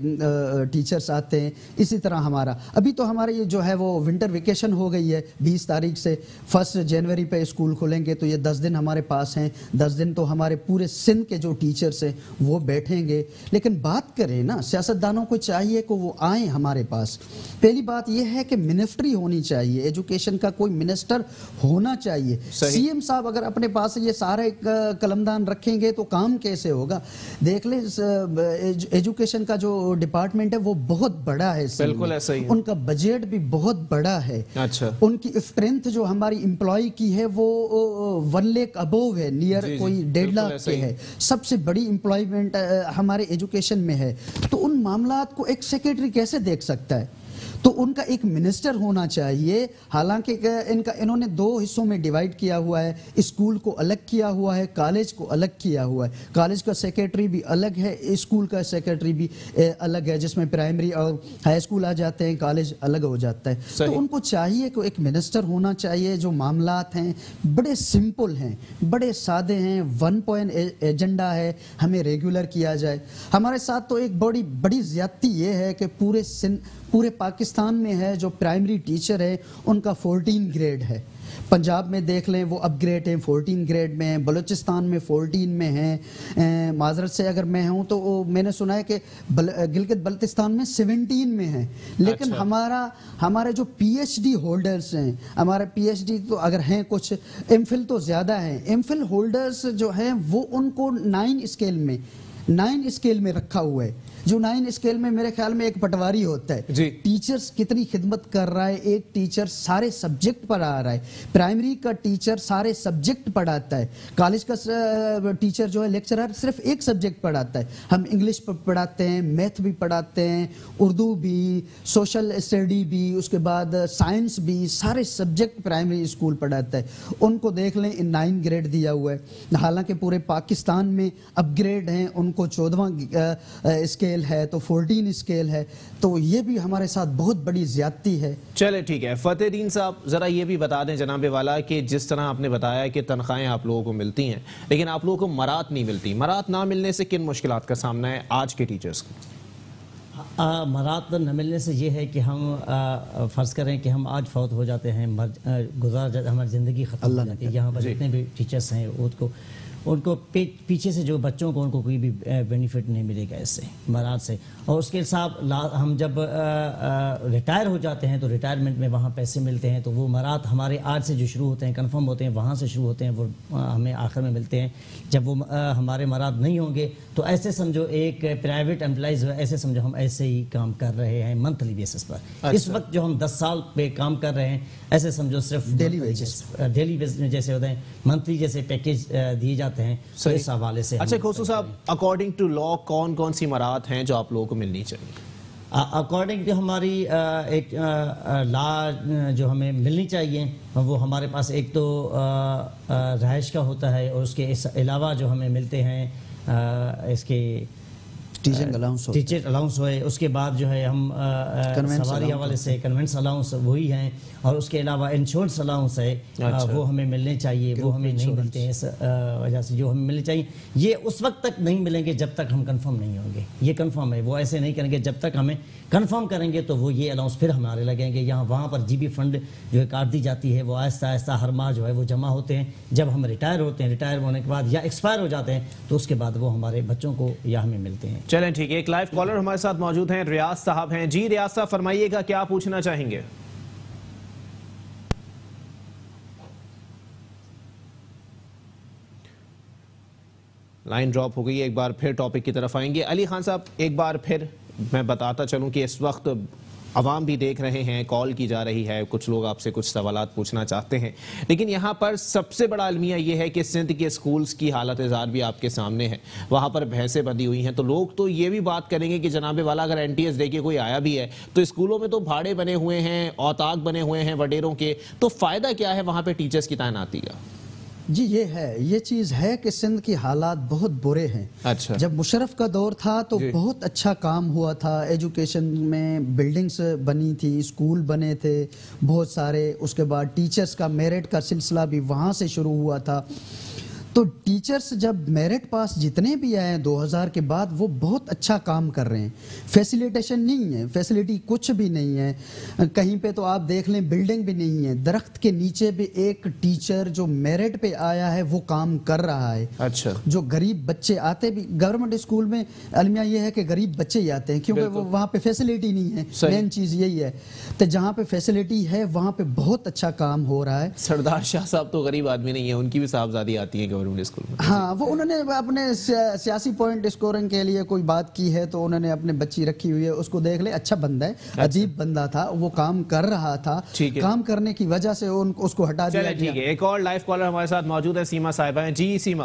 ٹیچرز آتے ہیں. اسی طرح ہمارا ابھی تو ہمارا یہ جو ہے وہ ونٹر ویکیشن ہو گئی ہے, بیس تاریخ سے فرسٹ جنوری پہ اسکول کھلیں گے, تو یہ دس دن ہمارے پاس ہیں. دس دن تو ہمارے پورے سندھ کے جو ٹیچرز ہیں وہ بیٹھیں گے. لیکن بات کریں نا, سیاستدانوں کو چاہیے کہ وہ آئیں ہمارے پاس. پہلی بات یہ ہے کہ منسٹری ہونی چاہیے, ایجوکیشن کا کوئی منسٹر ہونا چاہیے. سی ایم صاحب اگر اپنے پاس یہ سارے قلمدان رکھیں گے تو کام کیسے ہوگا؟ دیکھ لیں ایجوکیشن کا جو ڈپارٹمنٹ ہے وہ بہت بڑا ہے, بالکل ایسا ہی, ان کا بجٹ بھی بہت بڑا ہے. ان کی اسٹرینتھ جو ہماری امپلائی کی ہے وہ ون لیک ابو ہے, نیئر کوئی ڈیڑھ لاکھ کے ہے. سب سے بڑی امپلائمنٹ ہمارے ایجوکیشن میں ہے. تو ان معاملات کو ایک سیکرٹری کیسے دیکھ سکتا ہے؟ تو ان کا ایک منسٹر ہونا چاہیے. حالانکہ ان کا انہوں نے دو حصوں میں ڈیوائیڈ کیا ہوا ہے, اسکول کو الگ کیا ہوا ہے, کالج کو الگ کیا ہوا ہے. کالج کا سیکرٹری بھی الگ ہے, اسکول کا سیکرٹری بھی الگ ہے, جس میں پرائمری اور ہائی اسکول آ جاتے ہیں, کالج الگ ہو جاتا ہے. تو ان کو چاہیے کہ ایک منسٹر ہونا چاہیے. جو معاملات ہیں بڑے سمپل ہیں, بڑے سادے ہیں, ون پوائنٹ ایجنڈا ہے, ہمیں ریگولر کیا جائے. ہمارے ساتھ تو ایک بڑی بڑی زیادتی یہ ہے کہ پورے سندھ پورے پاکستان میں ہے جو پرائمری ٹیچر ہے ان کا فورٹین گریڈ ہے. پنجاب میں دیکھ لیں وہ اپ گریڈ ہیں, فورٹین گریڈ میں ہیں. بلوچستان میں فورٹین میں ہیں. معذرت سے اگر میں ہوں تو میں نے سنا ہے کہ گلگت بلتستان میں سیونٹین میں ہیں. لیکن ہمارا ہمارے جو پی ایچ ڈی ہولڈرز ہیں, ہمارے پی ایچ ڈی تو اگر ہیں کچھ, ایم فل تو زیادہ ہیں. ایم فل ہولڈرز جو ہیں وہ ان کو نائن اسکیل میں نائن اسکیل میں رکھا ہوا ہے. جو نائن اسکیل میں میرے خیال میں ایک پٹواری ہوتا ہے. جی. ٹیچرز کتنی خدمت کر رہا ہے, ایک ٹیچر سارے سبجیکٹ پڑھا رہا ہے. پرائمری کا ٹیچر سارے سبجیکٹ پڑھاتا ہے, کالج کا ٹیچر جو ہے لیکچرر صرف ایک سبجیکٹ پڑھاتا ہے. ہم انگلش پڑھاتے ہیں, میتھ بھی پڑھاتے ہیں, اردو بھی, سوشل اسٹڈی بھی, اس کے بعد سائنس بھی, سارے سبجیکٹ پرائمری اسکول پڑھاتا ہے. ان کو دیکھ لیں نائن گریڈ دیا ہوا ہے. حالانکہ پورے پاکستان میں اپ گریڈ ہیں, ان کو چودواں اسکیل ہے تو فورٹین اسکیل ہے. تو یہ بھی ہمارے ساتھ بہت بڑی زیادتی ہے. چلے ٹھیک ہے. فتح دین صاحب ذرا یہ بھی بتا دیں جناب والا کہ جس طرح آپ نے بتایا کہ تنخواہیں آپ لوگوں کو ملتی ہیں لیکن آپ لوگوں کو مرات نہیں ملتی, مرات نہ ملنے سے کن مشکلات کا سامنا ہے آج کے ٹیچرز کو؟ مرات نہ ملنے سے یہ ہے کہ ہم فرض کریں کہ ہم آج فوت ہو جاتے ہیں، گزار جاتے ہماری زندگی ختم ہو جاتی ہے، یہاں پر جتنے بھی ٹیچرس ہیں ان کو ان کو پیچھے سے جو بچوں کو ان کو کوئی بھی بینیفٹ نہیں ملے گا اس سے مراد سے. اور اس کے ساتھ ہم جب ریٹائر ہو جاتے ہیں تو ریٹائرمنٹ میں وہاں پیسے ملتے ہیں، تو وہ مراد ہمارے آج سے جو شروع ہوتے ہیں کنفرم ہوتے ہیں وہاں سے شروع ہوتے ہیں، وہ ہمیں آخر میں ملتے ہیں. جب وہ ہمارے مراد نہیں ہوں گے تو ایسے سمجھو ایک پرائیویٹ امپلائیز ایسے سمجھو ہم ایسے ہی کام کر رہے ہیں منتھلی بیسس پر. اس وقت جو ہم دس سال پہ کام کر رہے ہیں ایسے سمجھو صرف ڈیلی ویجز ڈیلی ویج جیسے ہوتے ہیں، منتھلی جیسے پیکیج دیے جاتے ہیں اس حوالے سے. اچھا کھوسو صاحب، اکارڈنگ ٹو لا کون کون سی مراد ہیں جو آپ لوگوں کو ملنی چاہیے؟ اکارڈنگ ٹو ہماری ایک لا جو ہمیں ملنی چاہیے وہ ہمارے پاس ایک تو رہائش کا ہوتا ہے، اور اس کے علاوہ جو ہمیں ملتے ہیں اس کے ٹیچنگ الاؤنس ٹیچر الاؤنس ہوئے، اس کے بعد جو ہے ہم سواری حوالے سے کنونٹس الاؤنس وہی ہیں، اور اس کے علاوہ انشورنس الاؤنس ہے وہ ہمیں ملنے چاہیے، وہ ہمیں نہیں ملتے ہیں اس وجہ سے جو ہمیں ملنے چاہیے. یہ اس وقت تک نہیں ملیں گے جب تک ہم کنفرم نہیں ہوں گے. یہ کنفرم ہے، وہ ایسے نہیں کریں گے جب تک ہمیں کنفرم کریں گے تو وہ یہ الاؤنس پھر ہمارے لگیں گے. یہاں وہاں پر جی بی فنڈ جو ہے کاٹ دی جاتی ہے، وہ آہستہ آہستہ ہر ماہ جو ہے وہ جمع ہوتے ہیں. جب ہم ریٹائر ہوتے ہیں، ریٹائر ہونے کے بعد یا ایکسپائر ہو جاتے ہیں تو اس کے بعد وہ ہمارے بچوں کو یا ہمیں ملتے ہیں. چلیں ٹھیک ہے، ایک لائیو کالر ہمارے ساتھ موجود ہیں، ریاض صاحب ہیں. جی ریاض صاحب فرمائیے گا، کیا پوچھنا چاہیں گے؟ لائن ڈراپ ہو گئی ہے، ایک بار پھر ٹاپک کی طرف آئیں گے. علی خان صاحب ایک بار پھر میں بتاتا چلوں کہ اس وقت عوام بھی دیکھ رہے ہیں، کال کی جا رہی ہے، کچھ لوگ آپ سے کچھ سوالات پوچھنا چاہتے ہیں، لیکن یہاں پر سب سے بڑا المیہ یہ ہے کہ سندھ کے سکولز کی حالت ازار بھی آپ کے سامنے ہے. وہاں پر بھینسیں بندھی ہوئی ہیں، تو لوگ تو یہ بھی بات کریں گے کہ جناب والا اگر این ٹی ایس دے کے کوئی آیا بھی ہے تو اسکولوں میں تو بھاڑے بنے ہوئے ہیں، اوتاق بنے ہوئے ہیں وڈیروں کے، تو فائدہ کیا ہے وہاں پہ ٹیچرز کی تعیناتی کا؟ جی یہ ہے، یہ چیز ہے کہ سندھ کی حالات بہت برے ہیں. اچھا، جب مشرف کا دور تھا تو بہت اچھا کام ہوا تھا، ایجوکیشن میں بلڈنگز بنی تھی، اسکول بنے تھے بہت سارے، اس کے بعد ٹیچرز کا میرٹ کا سلسلہ بھی وہاں سے شروع ہوا تھا. تو ٹیچرز جب میرٹ پاس جتنے بھی آئے ہیں دو ہزار کے بعد وہ بہت اچھا کام کر رہے ہیں. فیسیلیٹیشن نہیں ہے، فیسیلیٹی کچھ بھی نہیں ہے، کہیں پہ تو آپ دیکھ لیں بلڈنگ بھی نہیں ہے. درخت کے نیچے بھی ایک ٹیچر جو میرٹ پہ آیا ہے وہ کام کر رہا ہے. اچھا، جو غریب بچے آتے بھی گورنمنٹ اسکول میں المیہ یہ ہے کہ غریب بچے ہی آتے ہیں کیونکہ وہ وہاں پہ فیسیلیٹی نہیں ہے. مین چیز یہی ہے، تو جہاں پہ فیسیلیٹی ہے وہاں پہ بہت اچھا کام ہو رہا ہے. سردار شاہ صاحب تو غریب آدمی نہیں ہے، ان کی بھی صاحبزادی آتی ہیں اسکول میں. ہاں، وہ انہوں نے اپنے سیاسی پوائنٹ اسکورنگ کے لیے کوئی بات کی ہے تو انہوں نے اپنے بچی رکھی ہوئی ہے، اس کو دیکھ لے، اچھا بندہ ہے، عجیب بندہ تھا، وہ کام کر رہا تھا، کام کرنے کی وجہ سے اس کو ہٹا دیا. ٹھیک ہے، ایک اور لائیو کالر ہمارے ساتھ موجود ہے، سیما صاحبہ ہیں. جی سیما،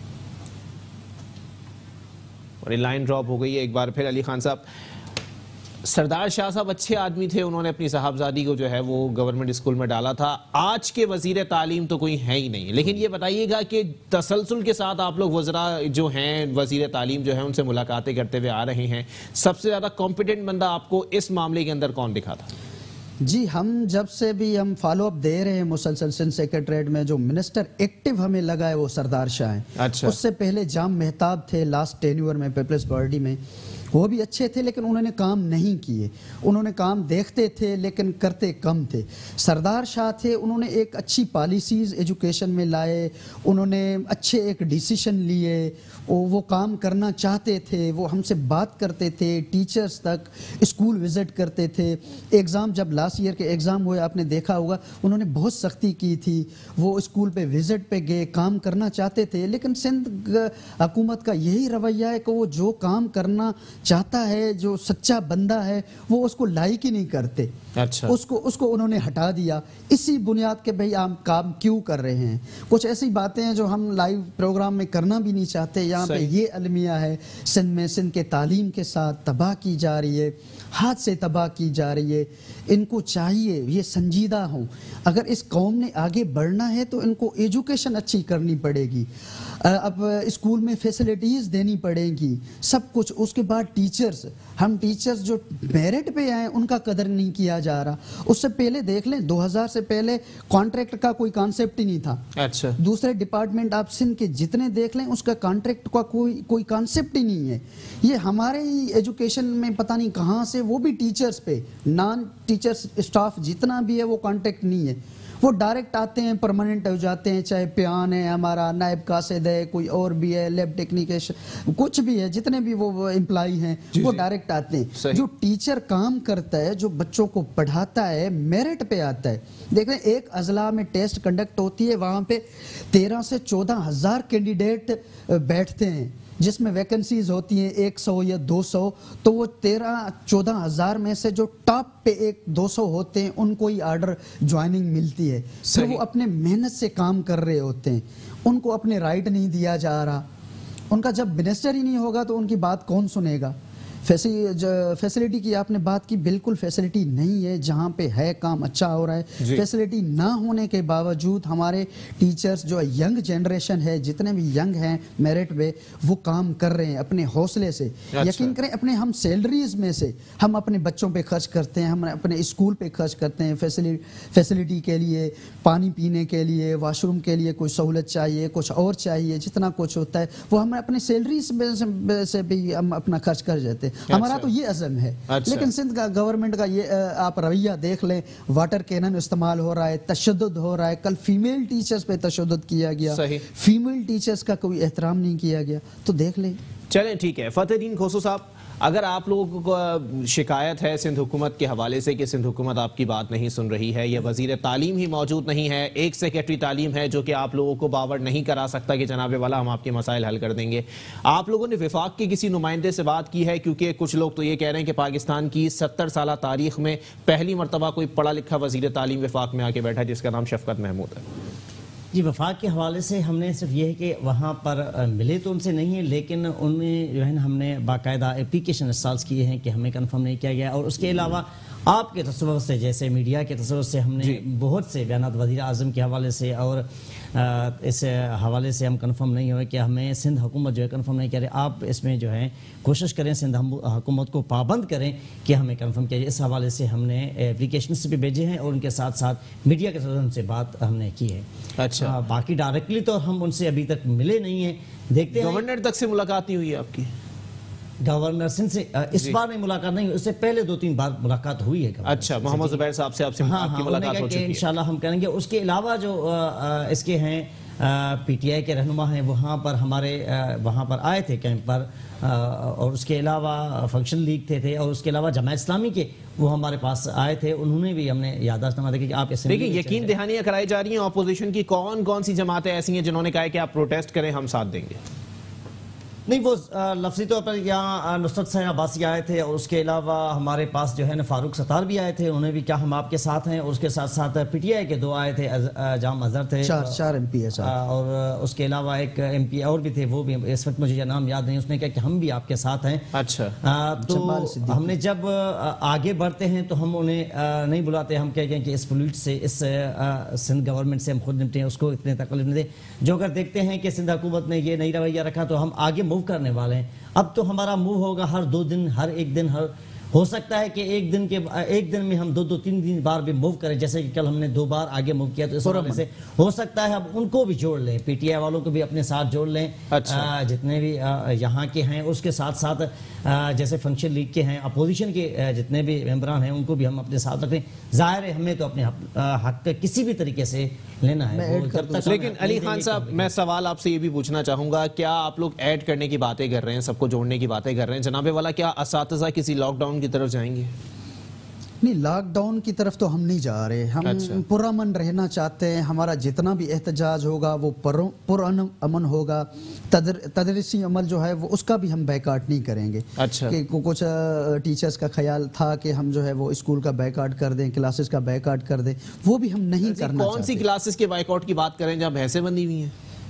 اور لائن ڈراپ ہو گئی ہے ایک بار پھر. علی خان صاحب، سردار شاہ صاحب اچھے آدمی تھے، انہوں نے اپنی صاحبزادی کو جو ہے وہ گورنمنٹ اسکول میں ڈالا تھا. آج کے وزیر تعلیم تو کوئی ہے ہی نہیں، لیکن یہ بتائیے گا کہ تسلسل کے ساتھ آپ لوگ وزراء جو ہیں، وزیر تعلیم جو ہیں، ان سے ملاقاتیں کرتے ہوئے آ رہے ہیں. سب سے زیادہ کمپیٹنٹ بندہ آپ کو اس معاملے کے اندر کون دکھا تھا؟ جی ہم جب سے بھی ہم فالو اپ دے رہے ہیں مسلسل سندھ سیکریٹریٹ میں، جو منسٹر ایکٹیو ہمیں لگا ہے وہ سردار شاہ ہیں. اچھا، اس سے پہلے جام مہتاب تھے لاسٹ ٹینیور میں پیپلز پارٹی میں، وہ بھی اچھے تھے لیکن انہوں نے کام نہیں کیے. انہوں نے کام دیکھتے تھے لیکن کرتے کم تھے. سردار شاہ تھے، انہوں نے ایک اچھی پالیسیز ایجوکیشن میں لائے، انہوں نے اچھے ایک ڈیسیشن لیے، وہ کام کرنا چاہتے تھے، وہ ہم سے بات کرتے تھے، ٹیچرز تک اسکول وزٹ کرتے تھے. ایگزام جب لاسٹ ایئر کے ایگزام ہوئے آپ نے دیکھا ہوگا، انہوں نے بہت سختی کی تھی، وہ اسکول پہ وزٹ پہ گئے، کام کرنا چاہتے تھے. لیکن سندھ حکومت کا یہی رویہ ہے کہ وہ جو کام کرنا چاہتا ہے، جو سچا بندہ ہے، وہ اس کو لائک ہی نہیں کرتے. اچھا، اس کو اس کو انہوں نے ہٹا دیا اسی بنیاد کے بھئی ہم کام کیوں کر رہے ہیں. کچھ ایسی باتیں ہیں جو ہم لائیو پروگرام میں کرنا بھی نہیں چاہتے. یہاں پہ یہ المیہ ہے سندھ میں، سندھ کے تعلیم کے ساتھ تباہ کی جا رہی ہے، ہاتھ سے تباہ کی جا رہی ہے. ان کو چاہیے یہ سنجیدہ ہوں، اگر اس قوم نے آگے بڑھنا ہے تو ان کو ایجوکیشن اچھی کرنی پڑے گی، اب اسکول میں فیسلٹیز دینی پڑیں گی، سب کچھ. اس کے بعد بعد ٹیچرز، ہم ٹیچرز جو میرٹ پہ آئے ان کا قدر نہیں کیا جا رہا. اس سے پہلے دیکھ لیں دو ہزار سے پہلے کانٹریکٹ کا کوئی کانسیپٹ ہی نہیں تھا. اچھا. دوسرے ڈپارٹمنٹ آپ سندھ کے جتنے دیکھ لیں اس کا کانٹریکٹ کا کوئی کوئی کانسیپٹ ہی نہیں ہے. یہ ہمارے ہی ایجوکیشن میں پتہ نہیں کہاں سے، وہ بھی ٹیچرز پہ، نان ٹیچرز اسٹاف جتنا بھی ہے وہ کانٹریکٹ نہیں ہے. وہ ڈائریکٹ آتے ہیں، پرماننٹ ہو جاتے ہیں، چاہے پیان ہے ہمارا، نائب قاصد ہے، کوئی اور بھی ہے، لیب ٹیکنیشین، کچھ بھی ہے، جتنے بھی وہ امپلائی ہیں وہ ڈائریکٹ آتے ہیں. جو ٹیچر کام کرتا ہے، جو بچوں کو پڑھاتا ہے، میرٹ پہ آتا ہے. دیکھیں ایک اضلاع میں ٹیسٹ کنڈکٹ ہوتی ہے، وہاں پہ تیرہ سے چودہ ہزار کینڈیڈیٹ بیٹھتے ہیں، جس میں ویکنسیز ہوتی ہیں ایک سو یا دو سو. تو وہ تیرہ چودہ ہزار میں سے جو ٹاپ پہ ایک دو سو ہوتے ہیں ان کو ہی آرڈر جوائننگ ملتی ہے. پھر وہ اپنے محنت سے کام کر رہے ہوتے ہیں، ان کو اپنے رائٹ نہیں دیا جا رہا. ان کا جب منسٹر ہی نہیں ہوگا تو ان کی بات کون سنے گا؟ فیسلٹی کی آپ نے بات کی، بالکل فیسلٹی نہیں ہے. جہاں پہ ہے کام اچھا ہو رہا ہے. فیسلٹی نہ ہونے کے باوجود ہمارے ٹیچرز جو ینگ جنریشن ہے، جتنے بھی ینگ ہیں میرٹ پہ، وہ کام کر رہے ہیں اپنے حوصلے سے. یقین کریں اپنے ہم سیلریز میں سے ہم اپنے بچوں پہ خرچ کرتے ہیں، ہم اپنے اسکول پہ خرچ کرتے ہیں، فیسلٹی کے لیے، پانی پینے کے لیے، واش روم کے لیے کوئی سہولت چاہیے، کچھ اور چاہیے، جتنا کچھ ہوتا ہے وہ ہم اپنے سیلریز سے بھی ہم اپنا خرچ کر جاتے ہیں. ہمارا تو یہ عزم ہے. لیکن سندھ کا گورنمنٹ کا یہ آپ رویہ دیکھ لیں، واٹر کینن استعمال ہو رہا ہے، تشدد ہو رہا ہے. کل فیمیل ٹیچرز پہ تشدد کیا گیا، فیمیل ٹیچرز کا کوئی احترام نہیں کیا گیا. تو دیکھ لیں. چلیں ٹھیک ہے. فتح الدین کھوسو صاحب، اگر آپ لوگوں کو شکایت ہے سندھ حکومت کے حوالے سے کہ سندھ حکومت آپ کی بات نہیں سن رہی ہے، یا وزیر تعلیم ہی موجود نہیں ہے، ایک سیکرٹری تعلیم ہے جو کہ آپ لوگوں کو باور نہیں کرا سکتا کہ جناب والا ہم آپ کے مسائل حل کر دیں گے، آپ لوگوں نے وفاق کے کسی نمائندے سے بات کی ہے؟ کیونکہ کچھ لوگ تو یہ کہہ رہے ہیں کہ پاکستان کی ستر سالہ تاریخ میں پہلی مرتبہ کوئی پڑھا لکھا وزیر تعلیم وفاق میں آ کے بیٹھا جس کا نام شفقت محمود ہے. جی، وفاق کے حوالے سے ہم نے صرف یہ ہے کہ وہاں پر ملے تو ان سے نہیں ہے، لیکن ان میں جو ہے نا ہم نے باقاعدہ اپلیکیشن ارسال کیے ہیں کہ ہمیں کنفرم نہیں کیا گیا. اور اس کے علاوہ آپ کے تصور سے، جیسے میڈیا کے تصور سے، ہم نے بہت سے بیانات وزیر اعظم کے حوالے سے اور اس حوالے سے ہم کنفرم نہیں ہوئے کہ ہمیں سندھ حکومت جو ہے کنفرم نہیں کر رہے. آپ اس میں جو ہے کوشش کریں، سندھ حکومت کو پابند کریں کہ ہمیں کنفرم کیا جائے. اس حوالے سے ہم نے اپلیکیشنس بھی بھیجے ہیں اور ان کے ساتھ ساتھ میڈیا کے تصور سے بات ہم نے کی ہے. اچھا. باقی ڈائریکٹلی تو ہم ان سے ابھی تک ملے نہیں ہیں. دیکھتے ہیں گورنر تک سے ملاقات نہیں ہوئی ہے آپ کی؟ گورنر سندھ سے اس بار میں ملاقات نہیں ہوئی، اس سے پہلے دو تین بار ملاقات ہوئی ہے. اچھا، محمد زبیر صاحب سے آپ سے آپ کی ملاقات ہو چکی ہے؟ انشاءاللہ ہم کریں گے. اس کے علاوہ جو اس کے ہیں پی ٹی آئی کے رہنما ہیں، وہاں پر ہمارے وہاں پر آئے تھے کیمپ پر، اور اس کے علاوہ فنکشن لیگ تھے تھے اور اس کے علاوہ جماعت اسلامی کے وہ ہمارے پاس آئے تھے. انہوں نے بھی ہم نے یادداشت نامہ دیا کہ آپ اس دیکھیں یقین دہانیاں کرائی جا رہی ہیں اپوزیشن کی. کون کون سی جماعتیں ایسی ہیں جنہوں نے کہا ہے کہ آپ پروٹیسٹ کریں، ہم ساتھ دیں گے؟ نہیں، وہ لفظی طور پر یہاں نصرت حسین عباسی آئے تھے، اور اس کے علاوہ ہمارے پاس جو ہے نا فاروق ستار بھی آئے تھے. انہوں نے بھی کہا ہم آپ کے ساتھ ہیں. اور اس کے ساتھ ساتھ پی ٹی آئی کے دو آئے تھے، جام اظہر تھے، چار چار ایم پی ہے، اور اس کے علاوہ ایک ایم پی اور بھی تھے، وہ بھی اس وقت مجھے نام یاد نہیں. اس نے کہا کہ ہم بھی آپ کے ساتھ ہیں. اچھا. تو ہم نے جب آگے بڑھتے ہیں تو ہم انہیں نہیں بلاتے. ہم کہہ گئے کہ اس پولیٹ سے، اس سندھ گورنمنٹ سے ہم خود نپٹیں، اس کو اتنے تکلیف نہ دیں. جو اگر دیکھتے ہیں کہ سندھ حکومت نے یہ نئی رویہ رکھا تو ہم آگے موو کرنے والے ہیں. اب تو ہمارا موو ہوگا ہر دو دن، ہر ایک دن، ہر ہو سکتا ہے کہ ایک دن کے ایک دن میں ہم دو دو تین دن بار بھی موو کریں. جیسے کہ کل ہم نے دو بار آگے موو کیا، تو اس حوالے سے ہو سکتا ہے اب ان کو بھی جوڑ لیں، پی ٹی آئی والوں کو بھی اپنے ساتھ جوڑ لیں. جتنے بھی یہاں کے ہیں، اس کے ساتھ ساتھ جیسے فنکشن لیگ کے ہیں، اپوزیشن کے جتنے بھی ممبران ہیں، ان کو بھی ہم اپنے ساتھ رکھیں. ظاہر ہے ہمیں تو اپنے حق کا کسی بھی طریقے سے لینا ہے. لیکن علی خان صاحب، میں سوال آپ سے یہ بھی پوچھنا چاہوں گا، کیا آپ لوگ ایڈ کرنے کی باتیں کر رہے ہیں، سب کو جوڑنے کی باتیں کر رہے ہیں جناب والا، کیا اساتذہ کسی لاک ڈاؤن کی طرف جائیں گے؟ نہیں، لاک ڈاؤن کی طرف تو ہم نہیں جا رہے. ہم پرامن رہنا چاہتے ہیں. ہمارا جتنا بھی احتجاج ہوگا وہ پرامن ہوگا. تدریسی عمل جو ہے وہ اس کا بھی ہم بیکاٹ نہیں کریں گے. کہ کچھ ٹیچرز کا خیال تھا کہ ہم جو ہے وہ اسکول کا بیکاٹ کر دیں، کلاسز کا بیکاٹ کر دیں، وہ بھی ہم نہیں کرنا چاہتے. کون سی کلاسز کے بیکاٹ کی بات کریں جہاں بحثیں بندی ہوئی ہیں؟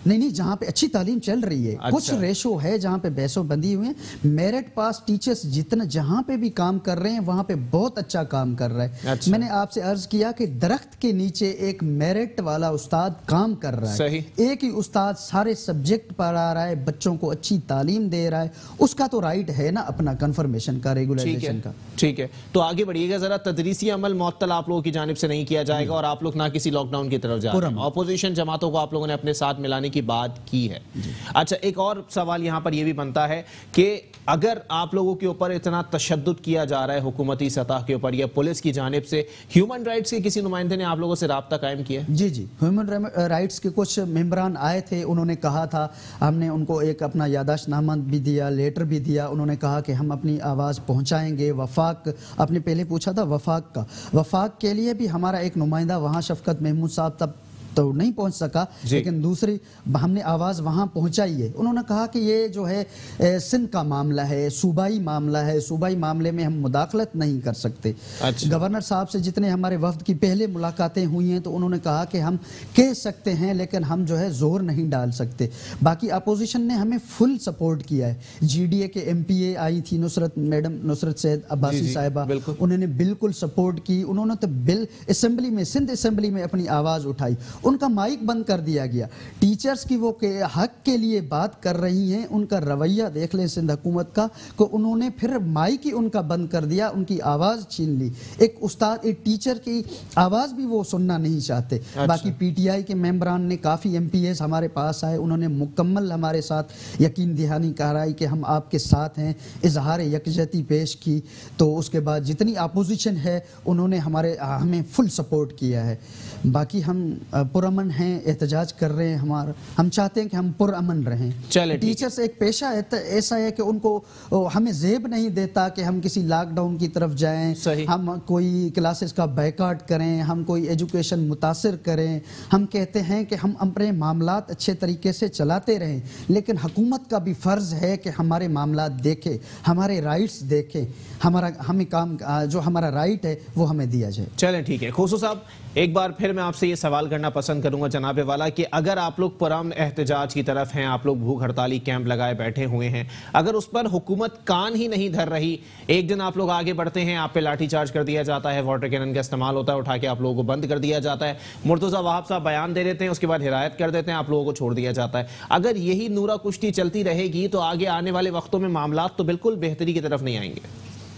نہیں نہیں جہاں پہ اچھی تعلیم چل رہی ہے کچھ ریشو ہے جہاں پہ بیسوں بندی ہوئے ہیں میرٹ پاس ٹیچرز جتنا جہاں پہ بھی کام کر رہے ہیں وہاں پہ بہت اچھا کام کر رہا ہے. میں نے آپ سے عرض کیا کہ درخت کے نیچے ایک میرٹ والا استاد کام کر رہا ہے, ایک ہی استاد سارے سبجیکٹ پڑھا رہا ہے, بچوں کو اچھی تعلیم دے رہا ہے, اس کا تو رائٹ ہے نا اپنا کنفرمیشن کا, ریگولائزیشن کا. ٹھیک ہے, تو آگے بڑھیے گا ذرا. تدریسی عمل معطل آپ لوگوں کی جانب سے نہیں کیا جائے گا اور آپ لوگ نہ کسی لاک ڈاؤن کی طرف جا رہے ہیں, اپوزیشن جماعتوں کو آپ لوگوں نے اپنے ساتھ ملانے کی بات کی ہے. اچھا, ایک اور سوال یہاں پر یہ بھی بنتا ہے کہ اگر آپ لوگوں کے اوپر اتنا تشدد کیا جا رہا ہے حکومتی سطح کے اوپر یا پولیس کی جانب سے, ہیومن رائٹس کے کسی نمائندے نے آپ لوگوں سے رابطہ قائم کیا؟ جی جی ہیومن رائٹس کے کچھ ممبران آئے تھے, انہوں نے کہا تھا, ہم نے ان کو ایک اپنا یادداشت نامہ بھی دیا, لیٹر بھی دیا, انہوں نے کہا کہ ہم اپنی آواز پہنچائیں گے. وفاق آپ نے پہلے پوچھا تھا وفاق کا, وفاق کے لیے بھی ہمارا ایک نمائندہ وہاں شفقت محمود صاحب تب تو نہیں پہنچ سکا, لیکن دوسری ہم نے آواز وہاں پہنچائی ہے. انہوں نے کہا کہ یہ جو ہے سندھ کا معاملہ ہے, صوبائی معاملہ ہے, صوبائی معاملے میں ہم مداخلت نہیں کر سکتے. گورنر صاحب سے جتنے ہمارے وفد کی پہلے ملاقاتیں ہوئی ہیں تو انہوں نے کہا کہ ہم کہہ سکتے ہیں لیکن ہم جو ہے زور نہیں ڈال سکتے. باقی اپوزیشن نے ہمیں فل سپورٹ کیا ہے. جی ڈی اے کے ایم پی اے آئی تھی نصرت میڈم, نصرت سید عباسی صاحبہ, انہوں نے بالکل سپورٹ کی. انہوں نے تو بل اسمبلی میں, سندھ اسمبلی میں اپنی آواز اٹھائی, ان کا مائک بند کر دیا گیا. ٹیچرز کی وہ حق کے لیے بات کر رہی ہیں, ان کا رویہ دیکھ لیں سندھ حکومت کا, کہ انہوں نے پھر مائک ہی ان کا بند کر دیا, ان کی آواز چھین لی. ایک استاد, ایک ٹیچر کی آواز بھی وہ سننا نہیں چاہتے. باقی پی ٹی آئی کے ممبران نے, کافی ایم پی ایز ہمارے پاس آئے, انہوں نے مکمل ہمارے ساتھ یقین دہانی کرائی کہ ہم آپ کے ساتھ ہیں, اظہار یکجہتی پیش کی. تو اس کے بعد جتنی اپوزیشن ہے انہوں نے ہمارے ہمیں فل سپورٹ کیا ہے. باقی ہم پرامن ہیں, احتجاج کر رہے ہیں, ہمارا ہم چاہتے ہیں کہ ہم پرامن رہیں. ٹیچرز ایک پیشہ ایسا ہے کہ ان کو ہمیں زیب نہیں دیتا کہ ہم کسی لاک ڈاؤن کی طرف جائیں, ہم کوئی کلاسز کا بیکاٹ کریں, ہم کوئی ایجوکیشن متاثر کریں. ہم کہتے ہیں کہ ہم اپنے معاملات اچھے طریقے سے چلاتے رہیں, لیکن حکومت کا بھی فرض ہے کہ ہمارے معاملات دیکھے, ہمارے رائٹس دیکھے, ہمارا ہمیں کام جو ہمارا رائٹ ہے وہ ہمیں دیا جائے. چلیں ٹھیک ہے. کھوسو صاحب, ایک بار پھر میں آپ سے یہ سوال کرنا پسند کروں گا جناب والا کہ اگر آپ لوگ پرامن احتجاج کی طرف ہیں, آپ لوگ بھوک ہڑتالی کیمپ لگائے بیٹھے ہوئے ہیں, اگر اس پر حکومت کان ہی نہیں دھر رہی, ایک دن آپ لوگ آگے بڑھتے ہیں, آپ پہ لاٹھی چارج کر دیا جاتا ہے, واٹر کینن کا استعمال ہوتا ہے, اٹھا کے آپ لوگوں کو بند کر دیا جاتا ہے, مرتضیٰ وہاب صاحب بیان دے دیتے ہیں, اس کے بعد ہدایت کر دیتے ہیں, آپ لوگوں کو چھوڑ دیا جاتا ہے. اگر یہی نورا کشتی چلتی رہے گی تو آگے آنے والے وقتوں میں معاملات تو بالکل بہتری کی طرف نہیں آئیں گے.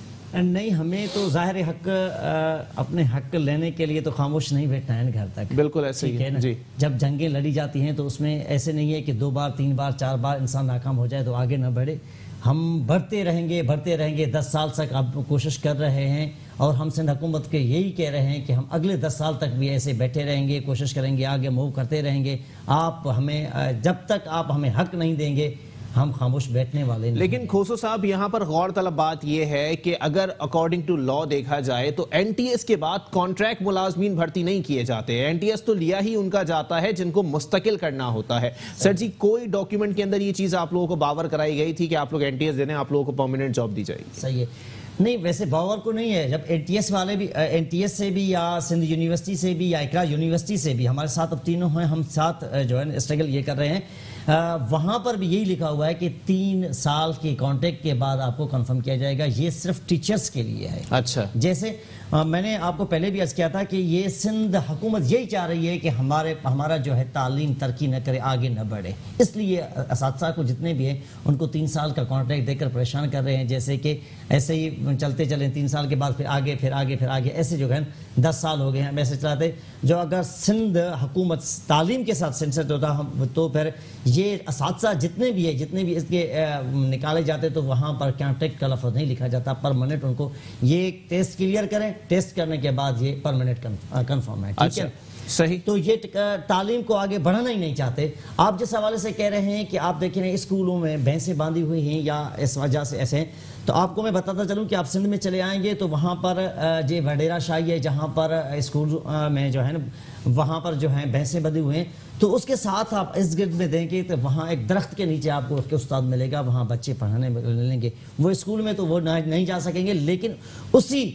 نہیں, ہمیں تو ظاہر حق اپنے حق لینے کے لیے تو خاموش نہیں بیٹھنا ہے گھر تک. بالکل ایسے ہی ہے جی. جب جنگیں لڑی جاتی ہیں تو اس میں ایسے نہیں ہے کہ دو بار تین بار چار بار انسان ناکام ہو جائے تو آگے نہ بڑھے. ہم بڑھتے رہیں گے بڑھتے رہیں گے. دس سال تک آپ کوشش کر رہے ہیں اور ہم سندھ حکومت کے یہی کہہ رہے ہیں کہ ہم اگلے دس سال تک بھی ایسے بیٹھے رہیں گے, کوشش کریں گے, آگے موو کرتے رہیں گے. آپ ہمیں جب تک آپ ہمیں حق نہیں دیں گے ہم خاموش بیٹھنے والے نہیں. لیکن کھوسو صاحب, یہاں پر غور طلب بات یہ ہے کہ اگر اکارڈنگ ٹو لا دیکھا جائے تو این ٹی ایس کے بعد کانٹریکٹ ملازمین بھرتی نہیں کیے جاتے. این ٹی ایس تو لیا ہی ان کا جاتا ہے جن کو مستقل کرنا ہوتا ہے. سر جی, کوئی ڈاکیومنٹ کے اندر یہ چیز آپ لوگوں کو باور کرائی گئی تھی کہ آپ لوگ این ٹی ایس دینے, آپ لوگوں کو پرماننٹ جاب دی جائے گی؟ صحیح ہے. نہیں, ویسے باور کو نہیں ہے. جب این ٹی ایس والے بھی, این ٹی ایس سے بھی یا سندھ یونیورسٹی سے بھی یا اقرا یونیورسٹی سے بھی, ہمارے ساتھ اب تینوں ہیں, ہم ساتھ جو ہے اسٹرگل یہ کر رہے ہیں, وہاں پر بھی یہی لکھا ہوا ہے کہ تین سال کی کانٹریکٹ کے بعد آپ کو کنفرم کیا جائے گا. یہ صرف ٹیچرز کے لیے ہے. اچھا, جیسے میں نے آپ کو پہلے بھی عرض کیا تھا کہ یہ سندھ حکومت یہی چاہ رہی ہے کہ ہمارے ہمارا جو ہے تعلیم ترقی نہ کرے, آگے نہ بڑھے. اس لیے اساتذہ کو جتنے بھی ہیں ان کو تین سال کا کانٹریکٹ دے کر پریشان کر رہے ہیں. جیسے کہ ایسے ہی چلتے چلیں, تین سال کے بعد پھر آگے پھر آگے پھر آگے ایسے جو ہے دس سال ہو گئے ہیں ایسے چلاتے. جو اگر سندھ حکومت تعلیم کے ساتھ سینسر ہوتا تو پھر یہ اساتذہ جتنے بھی ہیں جتنے بھی اس کے نکالے جاتے تو وہاں پر کانٹریکٹ کا لفظ نہیں لکھا جاتا, پرماننٹ. ان کو یہ ٹیسٹ کلیئر کریں, ٹیسٹ کرنے کے بعد یہ پرماننٹ کنفرم ہے. ٹھیک ہے, صحیح. تو یہ تعلیم کو آگے بڑھانا ہی نہیں چاہتے. آپ جس حوالے سے کہہ رہے ہیں کہ آپ دیکھ رہے ہیں اسکولوں میں بھینسیں باندھی ہوئی ہیں یا اس وجہ سے ایسے ہیں, تو آپ کو میں بتاتا چلوں کہ آپ سندھ میں چلے آئیں گے تو وہاں پر جو وڈیرا شاہی ہے جہاں پر اسکول میں جو ہے نا وہااں پر جو ہیں بھینسیں بندھی ہوئے ہیں, تو اس کے ساتھ آپ اس گرد میں دیں گے تو وہاں ایک درخت کے نیچے آپ کو استاد ملے گا, وہاں بچے پڑھانے لیں گے. وہ اسکول میں تو وہ نہیں جا سکیں گے, لیکن اسی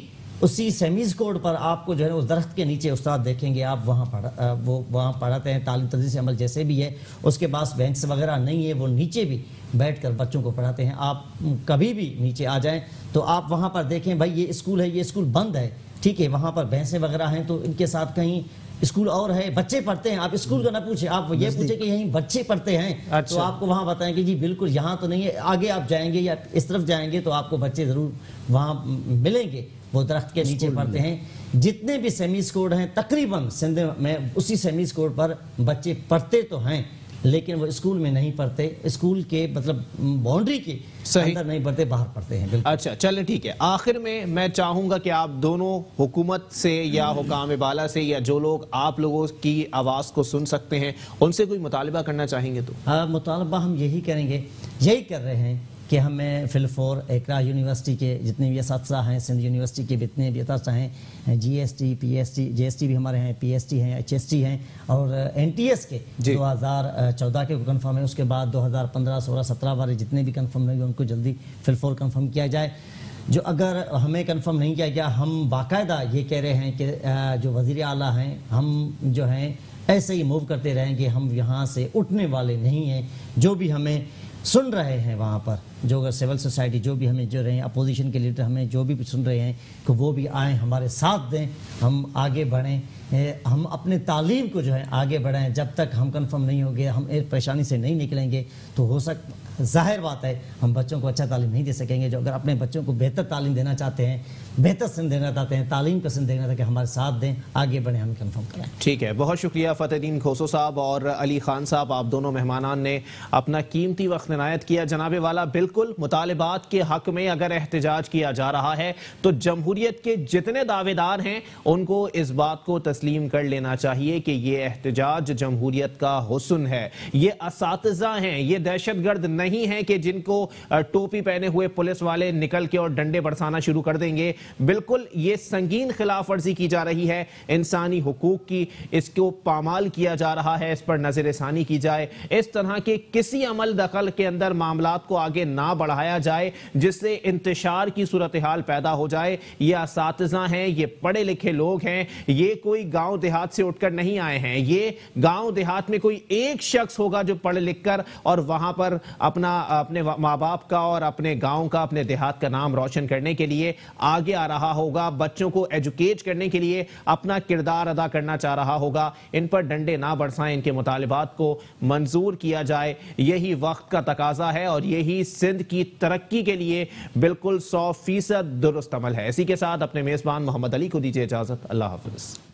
اسی سیمیز کوڈ پر آپ کو جو ہے اس درخت کے نیچے استاد دیکھیں گے، آپ وہاں پڑھا وہ وہاں پڑھاتے ہیں، تعلیم تدریس عمل جیسے بھی ہے، اس کے پاس بینکس وغیرہ نہیں ہے، وہ نیچے بھی بیٹھ کر بچوں کو پڑھاتے ہیں۔ آپ کبھی بھی نیچے آ جائیں تو آپ وہاں پر دیکھیں بھائی یہ اسکول ہے، یہ اسکول بند ہے، ٹھیک ہے، وہاں پر بھینسیں وغیرہ ہیں تو ان کے ساتھ کہیں اسکول اور ہے، بچے پڑھتے ہیں، آپ اسکول کا نہ پوچھیں، آپ یہ پوچھیں کہ یہیں بچے پڑھتے ہیں تو آپ کو وہاں بتائیں کہ جی بالکل یہاں تو نہیں ہے، آگے آپ جائیں گے یا اس طرف جائیں گے تو آپ کو بچے ضرور وہاں ملیں گے، وہ درخت کے نیچے پڑھتے ہیں۔ جتنے بھی سیمیز کوڈ ہیں تقریباً سندھ میں اسی سیمیز کوڈ پر بچے پڑھتے تو ہیں، لیکن وہ اسکول میں نہیں پڑھتے، اسکول کے مطلب باؤنڈری کے اندر نہیں پڑھتے، باہر پڑھتے ہیں۔ اچھا چلیں ٹھیک ہے، آخر میں میں چاہوں گا کہ آپ دونوں حکومت سے یا حکام بالا سے یا جو لوگ آپ لوگوں کی آواز کو سن سکتے ہیں ان سے کوئی مطالبہ کرنا چاہیں گے تو؟ ہاں، مطالبہ ہم یہی کریں گے، یہی کر رہے ہیں کہ ہمیں فل فور اقرا یونیورسٹی کے جتنے بھی اساتذہ ہیں، سندھ یونیورسٹی کے جتنے بھی اساتذہ ہیں، G S T P S T G S T بھی ہمارے ہیں، پی ایس ٹی ہیں، ایچ ایس ٹی ہیں، اور این ٹی ایس کے دو ہزار چودہ کے کنفرم ہے، اس کے بعد دو ہزار پندرہ سولہ سترہ والے جتنے بھی کنفرم نہیں ہوئے ان کو جلدی فل فور کنفرم کیا جائے۔ جو اگر ہمیں کنفرم نہیں کیا گیا، ہم باقاعدہ یہ کہہ رہے ہیں کہ جو وزیر اعلیٰ ہیں ہم جو ہیں ایسے ہی موو کرتے رہیں گے، ہم یہاں سے اٹھنے والے نہیں ہیں۔ جو بھی ہمیں سن رہے ہیں وہاں پر، جو اگر سول سوسائٹی جو بھی ہمیں جو رہے ہیں، اپوزیشن کے لیڈر ہمیں جو بھی سن رہے ہیں کہ وہ بھی آئیں، ہمارے ساتھ دیں، ہم آگے بڑھیں، ہم اپنے تعلیم کو جو ہے آگے بڑھائیں۔ جب تک ہم کنفرم نہیں ہوں گے، ہم ایک پریشانی سے نہیں نکلیں گے تو ہو سک ظاہر بات ہے ہم بچوں کو اچھا تعلیم نہیں دے سکیں گے۔ جو اگر اپنے بچوں کو بہتر تعلیم دینا چاہتے ہیں، بہتر سندھ دینا چاہتے ہیں، تعلیم کا سندھ دینا چاہتے ہیں، ہمارے ساتھ دیں، آگے بڑھیں، ہم کنفرم کریں۔ ٹھیک ہے، بہت شکریہ فتح الدین کھوسو صاحب اور علی خان صاحب، آپ دونوں مہمانان نے اپنا قیمتی وقت عنایت کیا۔ جناب والا، بالکل مطالبات کے حق میں اگر احتجاج کیا جا رہا ہے تو جمہوریت کے جتنے دعوے دار ہیں ان کو اس بات کو تسلیم کر لینا چاہیے کہ یہ احتجاج جمہوریت کا حسن ہے۔ یہ اساتذہ ہیں، یہ دہشت گرد نہیں ہیں کہ جن کو ٹوپی پہنے ہوئے پولیس والے نکل کے اور ڈنڈے برسانا شروع کر دیں گے۔ بالکل یہ سنگین خلاف ورزی کی جا رہی ہے انسانی حقوق کی، اس کو پامال کیا جا رہا ہے، اس پر نظر ثانی کی جائے۔ اس طرح کے کسی عمل دخل کے اندر معاملات کو آگے نہ بڑھایا جائے جس سے انتشار کی صورتحال پیدا ہو جائے۔ یہ اساتذہ ہیں، یہ پڑھے لکھے لوگ ہیں، یہ کوئی گاؤں دیہات سے اٹھ کر نہیں آئے ہیں۔ یہ گاؤں دیہات میں کوئی ایک شخص ہوگا جو پڑھ لکھ کر اور وہاں پر اپنا اپنے ماں باپ کا اور اپنے گاؤں کا، اپنے دیہات کا نام روشن کرنے کے لیے آگے آ رہا ہوگا، بچوں کو ایجوکیٹ کرنے کے لیے اپنا کردار ادا کرنا چاہ رہا ہوگا۔ ان پر ڈنڈے نہ برسائیں، ان کے مطالبات کو منظور کیا جائے، یہی وقت کا تقاضا ہے اور یہی سندھ کی ترقی کے لیے بالکل سو فیصد درست عمل ہے۔ اسی کے ساتھ اپنے میزبان محمد علی کو دیجیے اجازت، اللہ حافظ۔